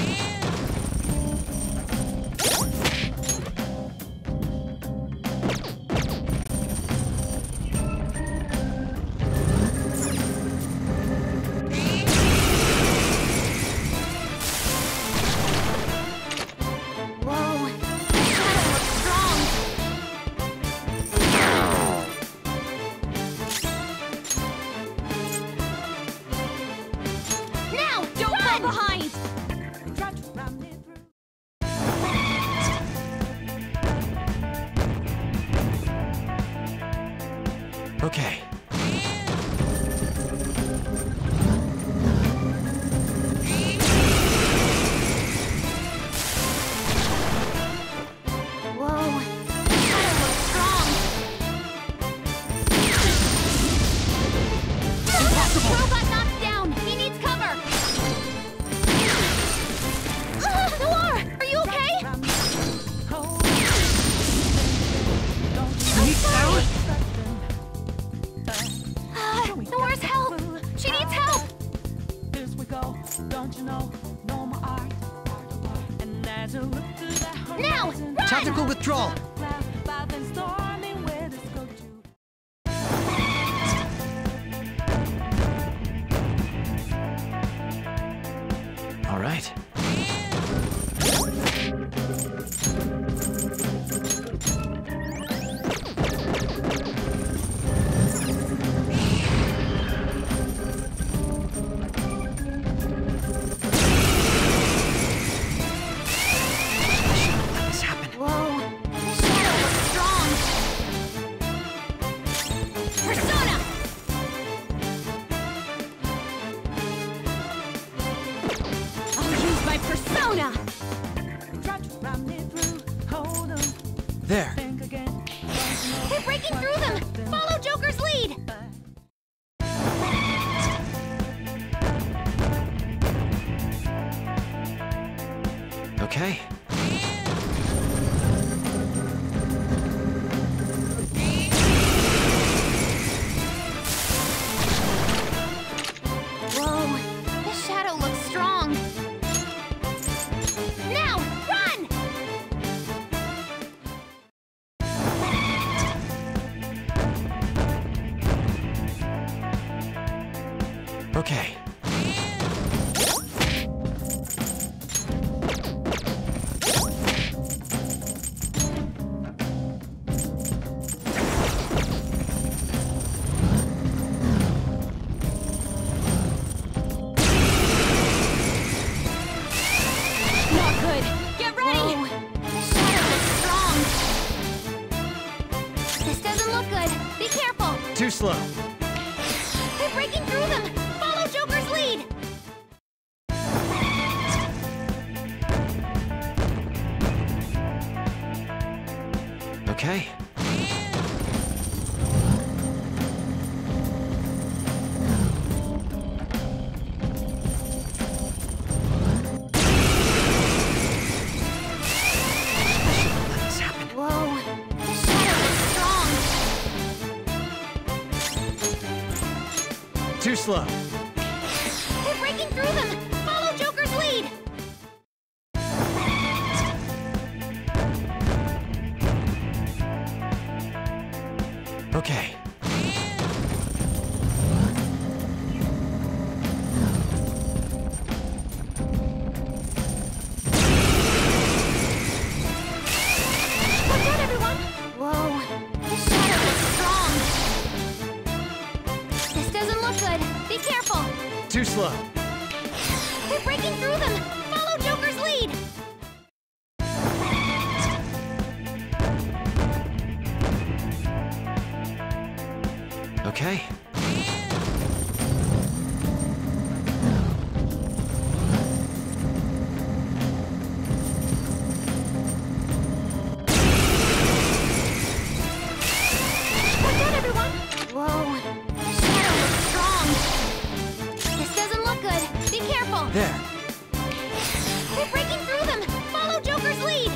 Whoa, the shadow looks strong. Now, don't fall behind. Try to run me through. Okay. Whoa, the shadow looks strong. Impossible! Crow got knocked down. He needs cover. Ugh, Noir, are you okay? Run me through. Hold on. I'm Need sorry. Don't Ah, Noir's help. She needs help. Here we go. Don't you know? No more art. And as I look to the Now, horizon, run! Tactical withdrawal! cloud, but then stormy weather's go to. All right. Let this happen. Whoa, the shadow looks strong. Persona! I'll use my persona! Try to run me through. Hold on. There. Think again. Don't you know They're breaking through them! Follow Joker's lead! Okay. Whoa, the shadow looks strong. Now, run! Okay. Not good. Get ready! Whoa, the shadow looks strong. This doesn't look good. Be careful. Too slow. They're breaking through them. Follow Joker's lead. Okay. Let this happen. Whoa, the shadow looks strong. Too slow. They're breaking through them. Okay. Watch out, everyone! Whoa, this shadow looks strong. This doesn't look good. Be careful. Too slow. We're breaking through them. Follow Joker's lead. Okay. Watch out, everyone! Whoa, this shadow looks strong. This doesn't look good. Be careful. There. We're breaking through them. Follow Joker's lead.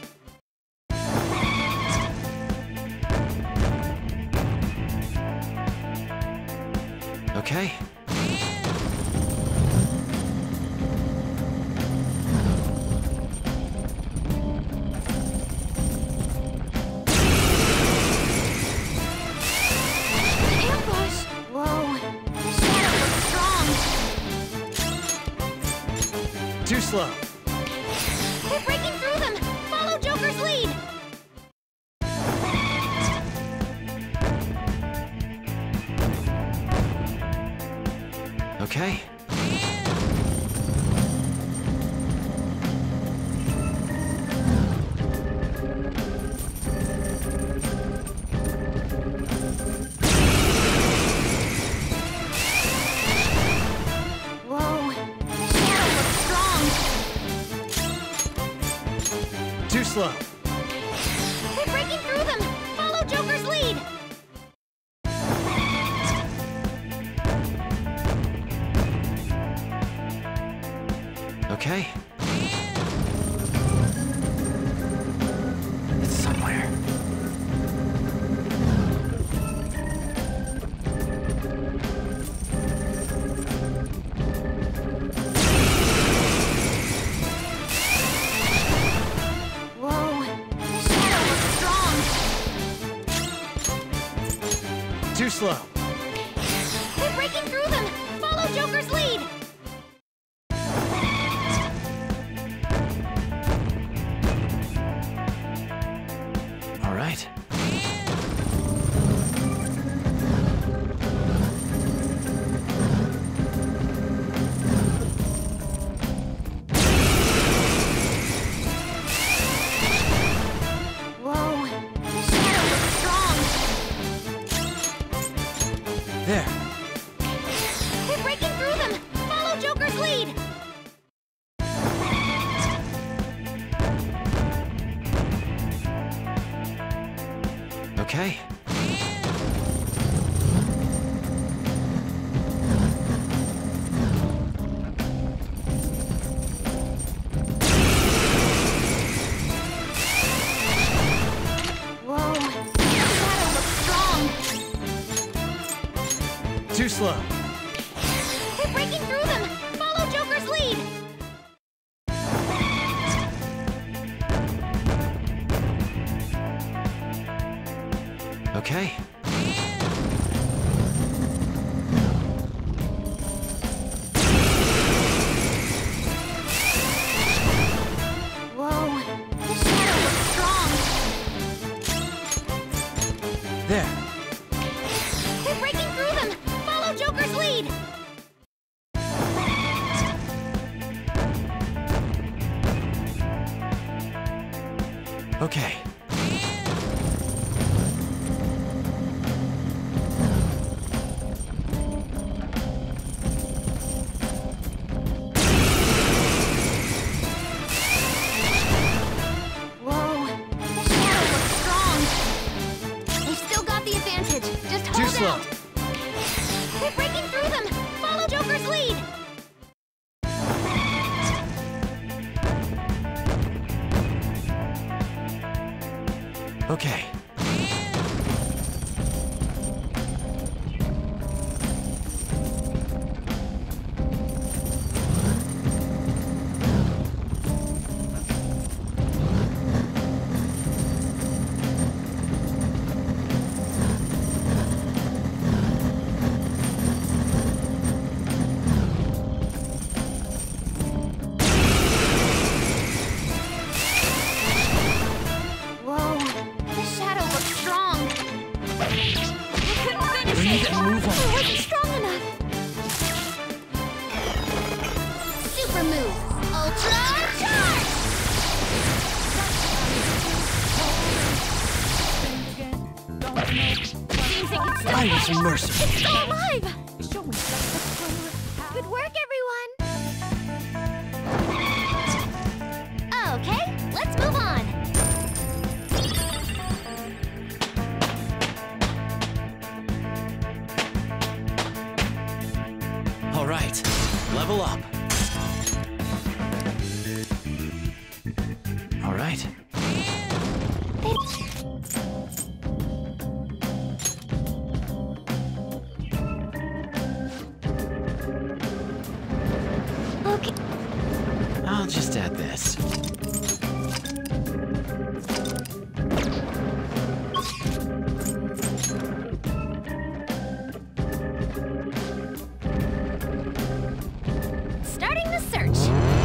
Okay. Ambush! Whoa, this shadow looks strong. Too slow. We're breaking through them. Follow Joker's lead. Okay. Whoa, this shadow looks strong. Too slow. We're breaking through them. Follow Joker's lead. Okay. It's somewhere. Whoa, this shadow looks strong. Too slow. We're breaking through them. Follow Joker's lead. All right. Whoa, this shadow looks strong. There. We're breaking through them. Follow Joker's lead. Okay. Whoa, this shadow looks strong. Too slow. We're breaking through them. Follow Joker's lead. Okay. Whoa, this shadow looks strong. There. We're breaking through them. Follow Joker's lead. Okay. Whoa, this shadow looks strong. They've still got the advantage. Just hold Too slow. out. We're breaking through them. Follow Joker's lead. Okay. Decidedly merciful. It's still alive! Showing such a Good work, everyone! Okay, let's move on. All right, level up. All right. Okay. I'll just add this. Starting the search.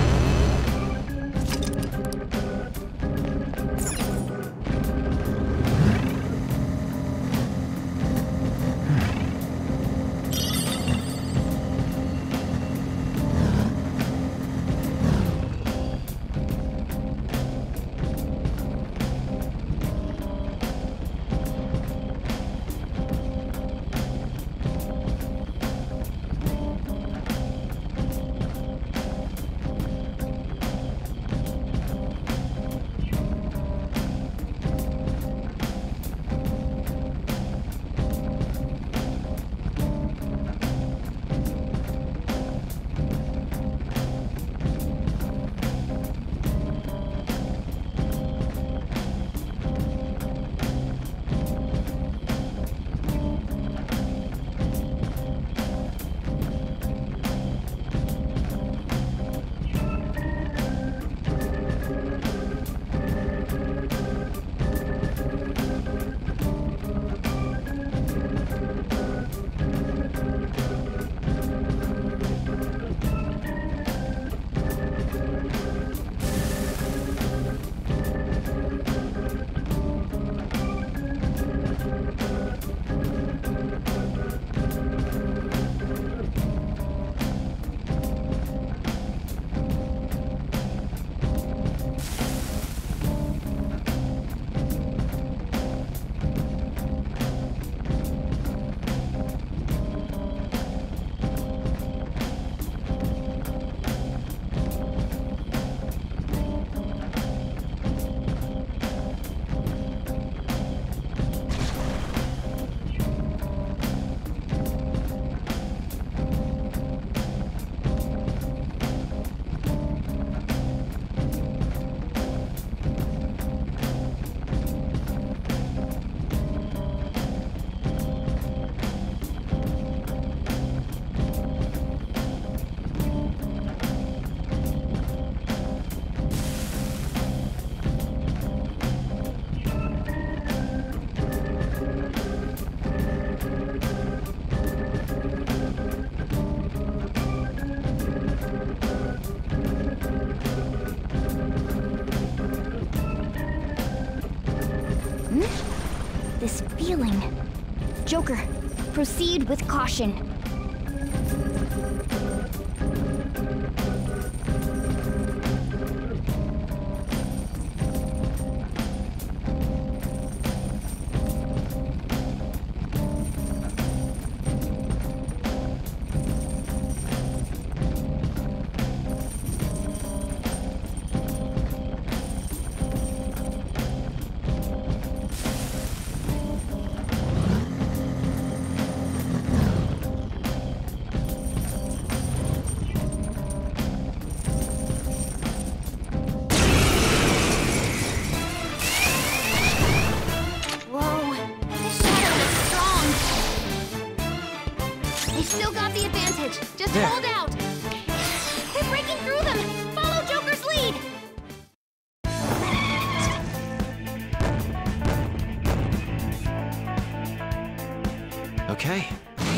This feeling. Joker, proceed with caution. Still got the advantage. Just There. hold out. We're breaking through them. Follow Joker's lead. Okay.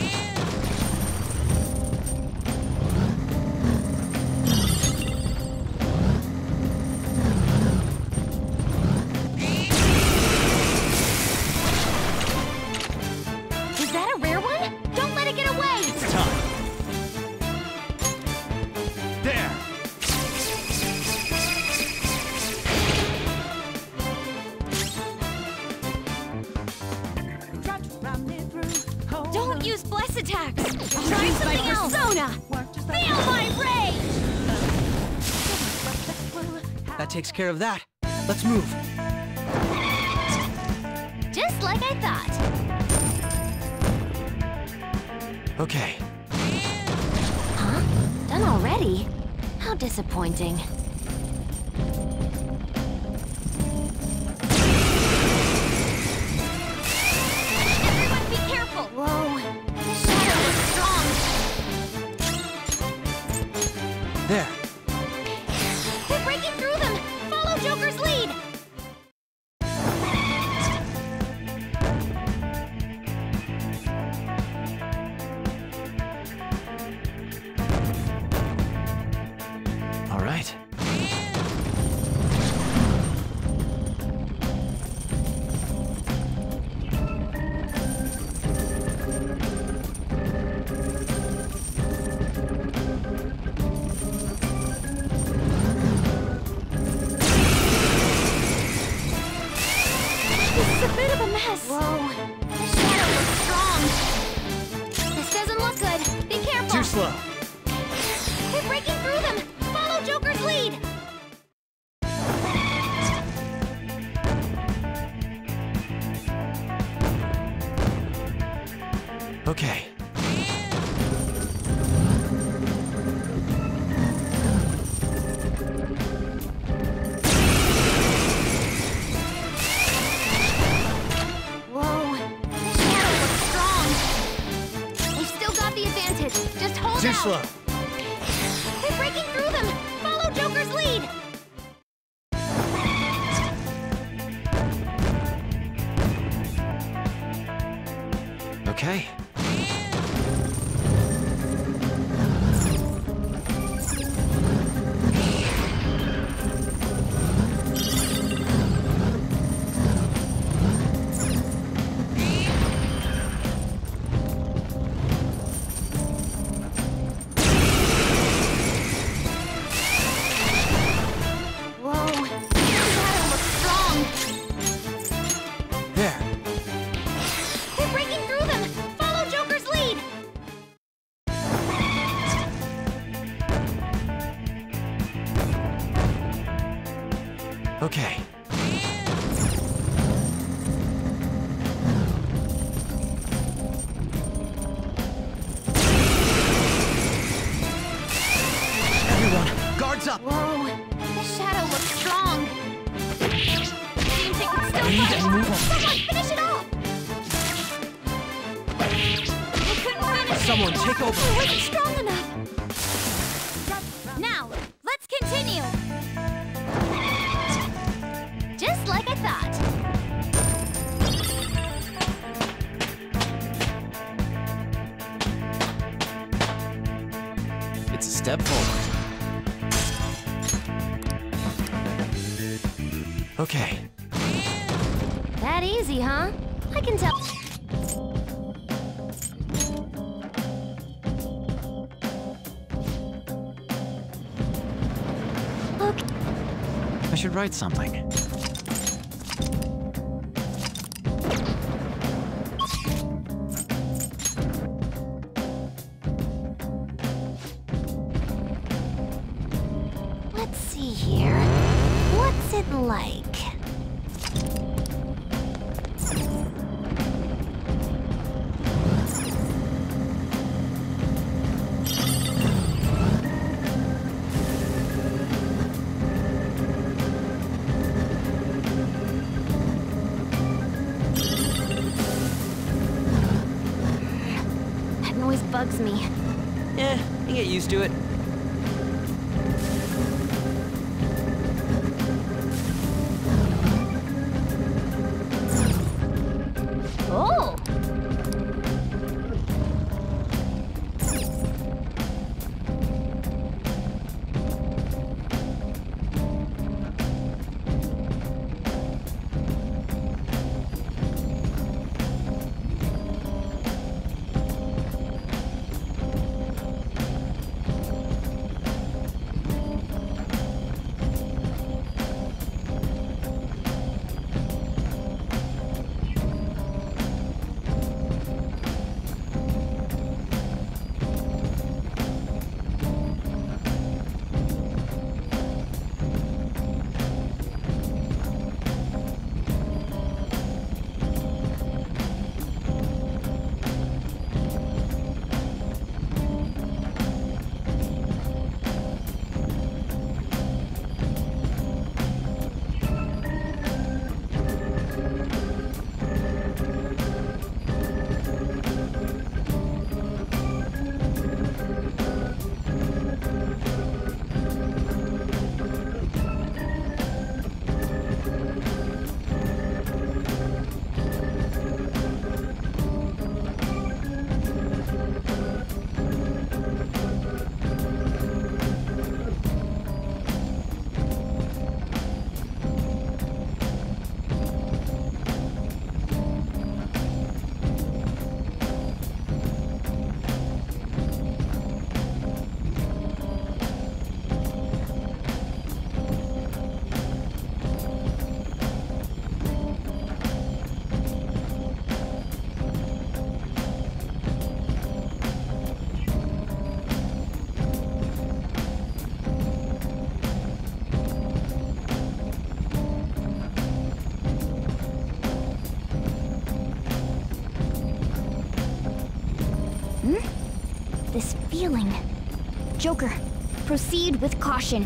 Is that a rare one? Don't let it get away. It's time. There. Try to run me through. use bless attacks. Try something else. Persona. Feel my rage. That takes care of that. Let's move. Just like I thought. Okay. Huh? Done already? How disappointing. Everyone be careful! Whoa, the shadow looks strong. There. They're breaking through them! Follow Joker's lead! All right. This is a bit of a mess. Whoa, the shadow looks strong. This doesn't look good. Be careful. Too slow. They're breaking through them. Follow Joker's lead. Okay. Whoa, the shadow looks strong. They've still got the advantage. Just hold Too out. slow. They're breaking through them. Follow Joker's lead. Okay. Whoa, the shadow looks strong. There. They're breaking through them. Follow Joker's lead. Okay. Everyone, guards up. Whoa, the shadow looks strong. Seems it could still We need to fight. move on. Someone finish it off. They couldn't finish it. Someone take over. It wasn't strong enough. Now, let's continue. Just like I thought. It's a step forward. Okay. That easy, huh? I can tell. Look, I should write something. let's see here. What's it like? That noise bugs me. Eh, you get used to it. Oh! this feeling. Joker, proceed with caution.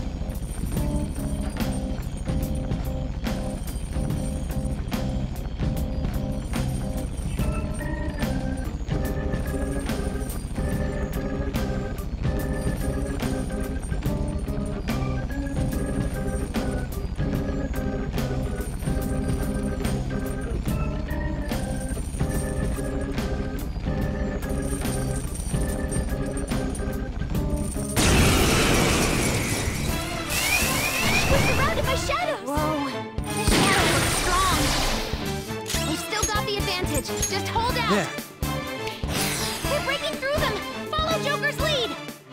Just hold out! There. We're breaking through them! Follow Joker's lead!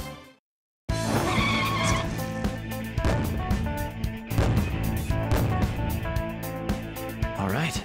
All right.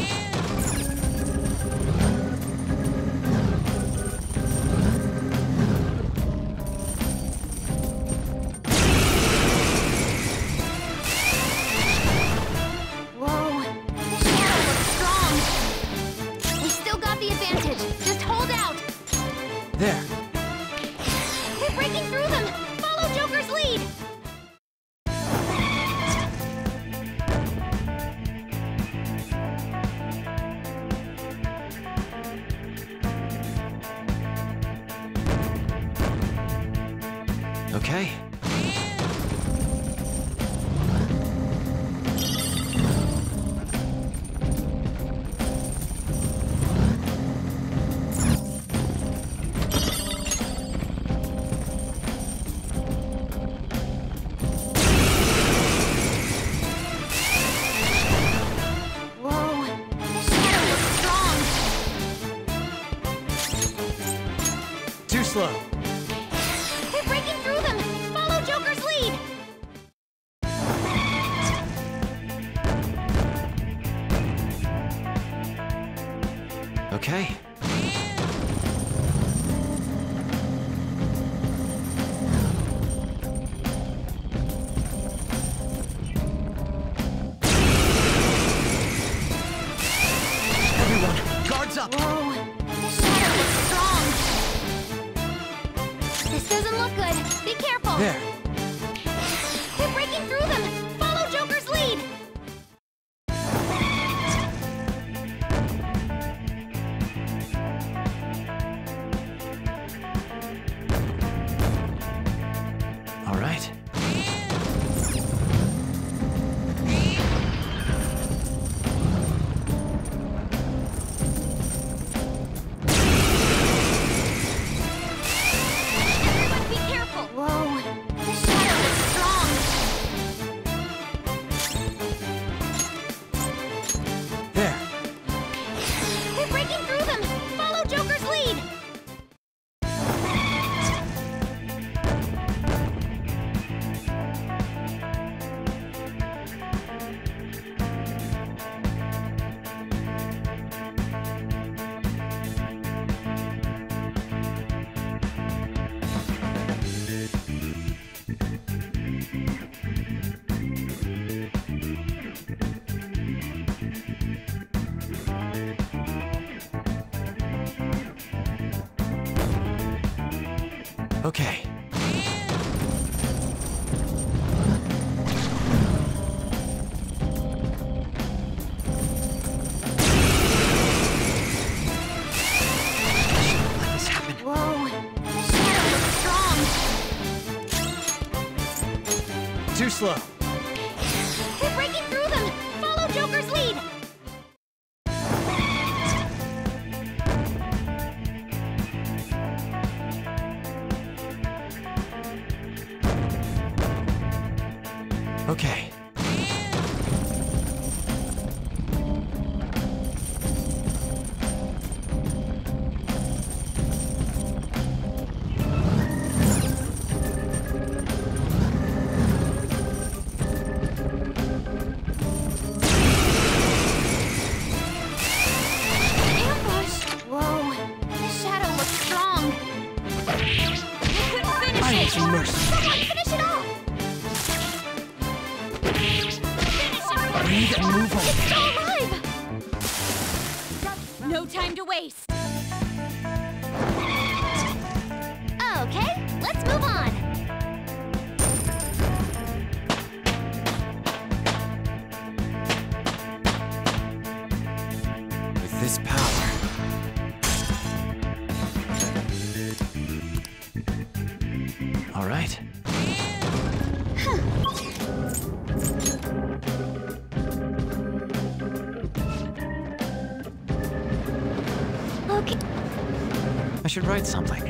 Whoa, the shadow looks strong. We've still got the advantage. Just hold out! There. We're breaking through them! Follow Joker's lead! Okay. Whoa, the shadow looks strong. Too slow. We're breaking through them! Follow Joker's lead! Okay. Everyone, guards up! Whoa, the shadow looks strong. This doesn't look good. Be careful. There. We're breaking through them. Follow Joker's lead. All right. Everyone be careful. Whoa, the shadow looks strong. There. We're breaking through them. Follow Joker's lead. Okay. Let this happen. Whoa, the shadow looks strong. Too slow. We're breaking through them. Follow Joker's lead. Okay. Ambush! Whoa, the shadow looks strong. You couldn't finish I it! need some mercy. Someone finish it off! Finish it! Breathe and move on. It's still alive! No time to waste! this power. All right. Okay. I should write something.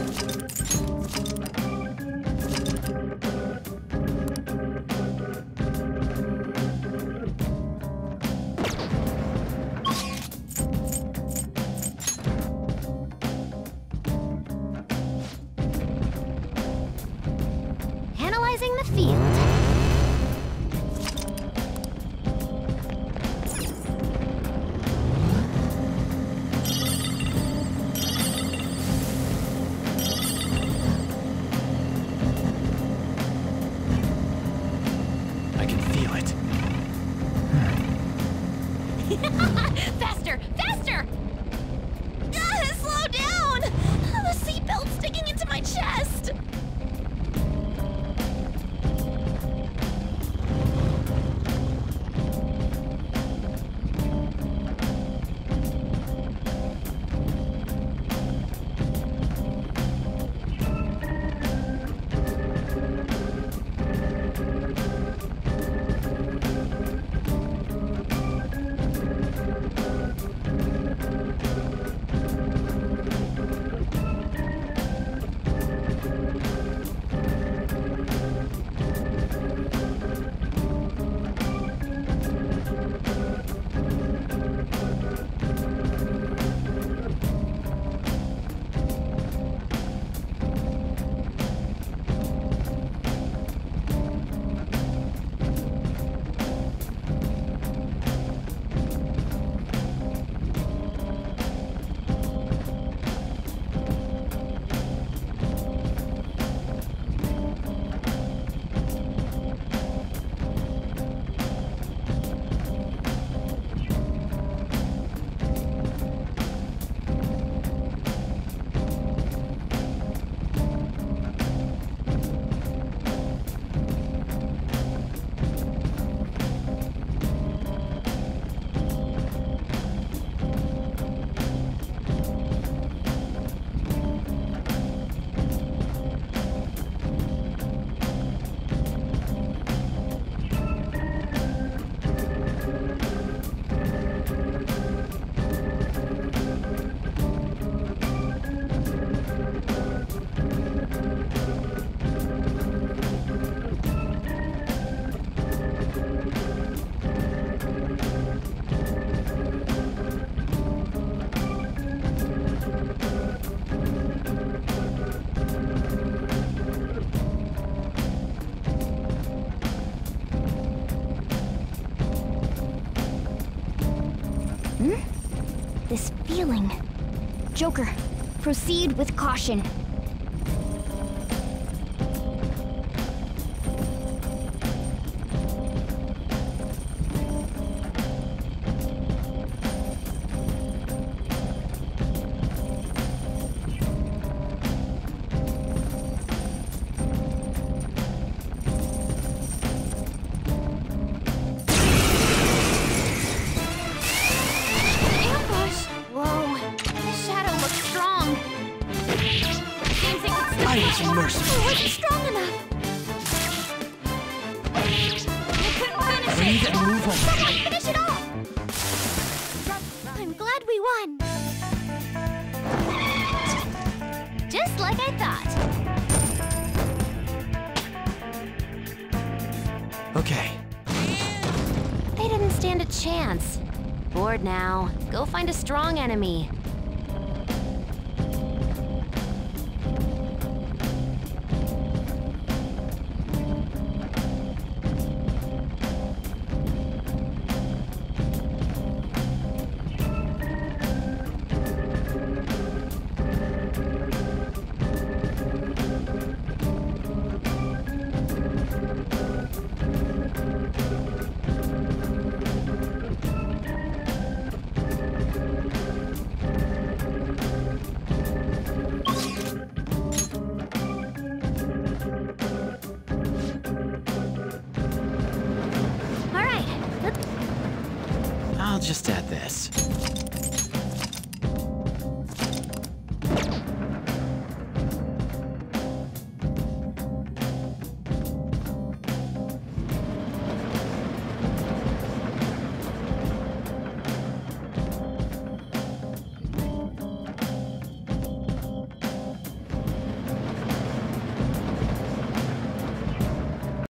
Analyzing the field. I can feel it. Faster! Faster! Ah, slow down! The seatbelt's sticking into my chest! This feeling. Joker, proceed with caution. I was merciful. I wasn't strong enough. I couldn't finish Breathe it. and move on. Someone finish it off. I'm glad we won. Just like I thought. Okay. They didn't stand a chance. Bored now. Go find a strong enemy. I'll just add this.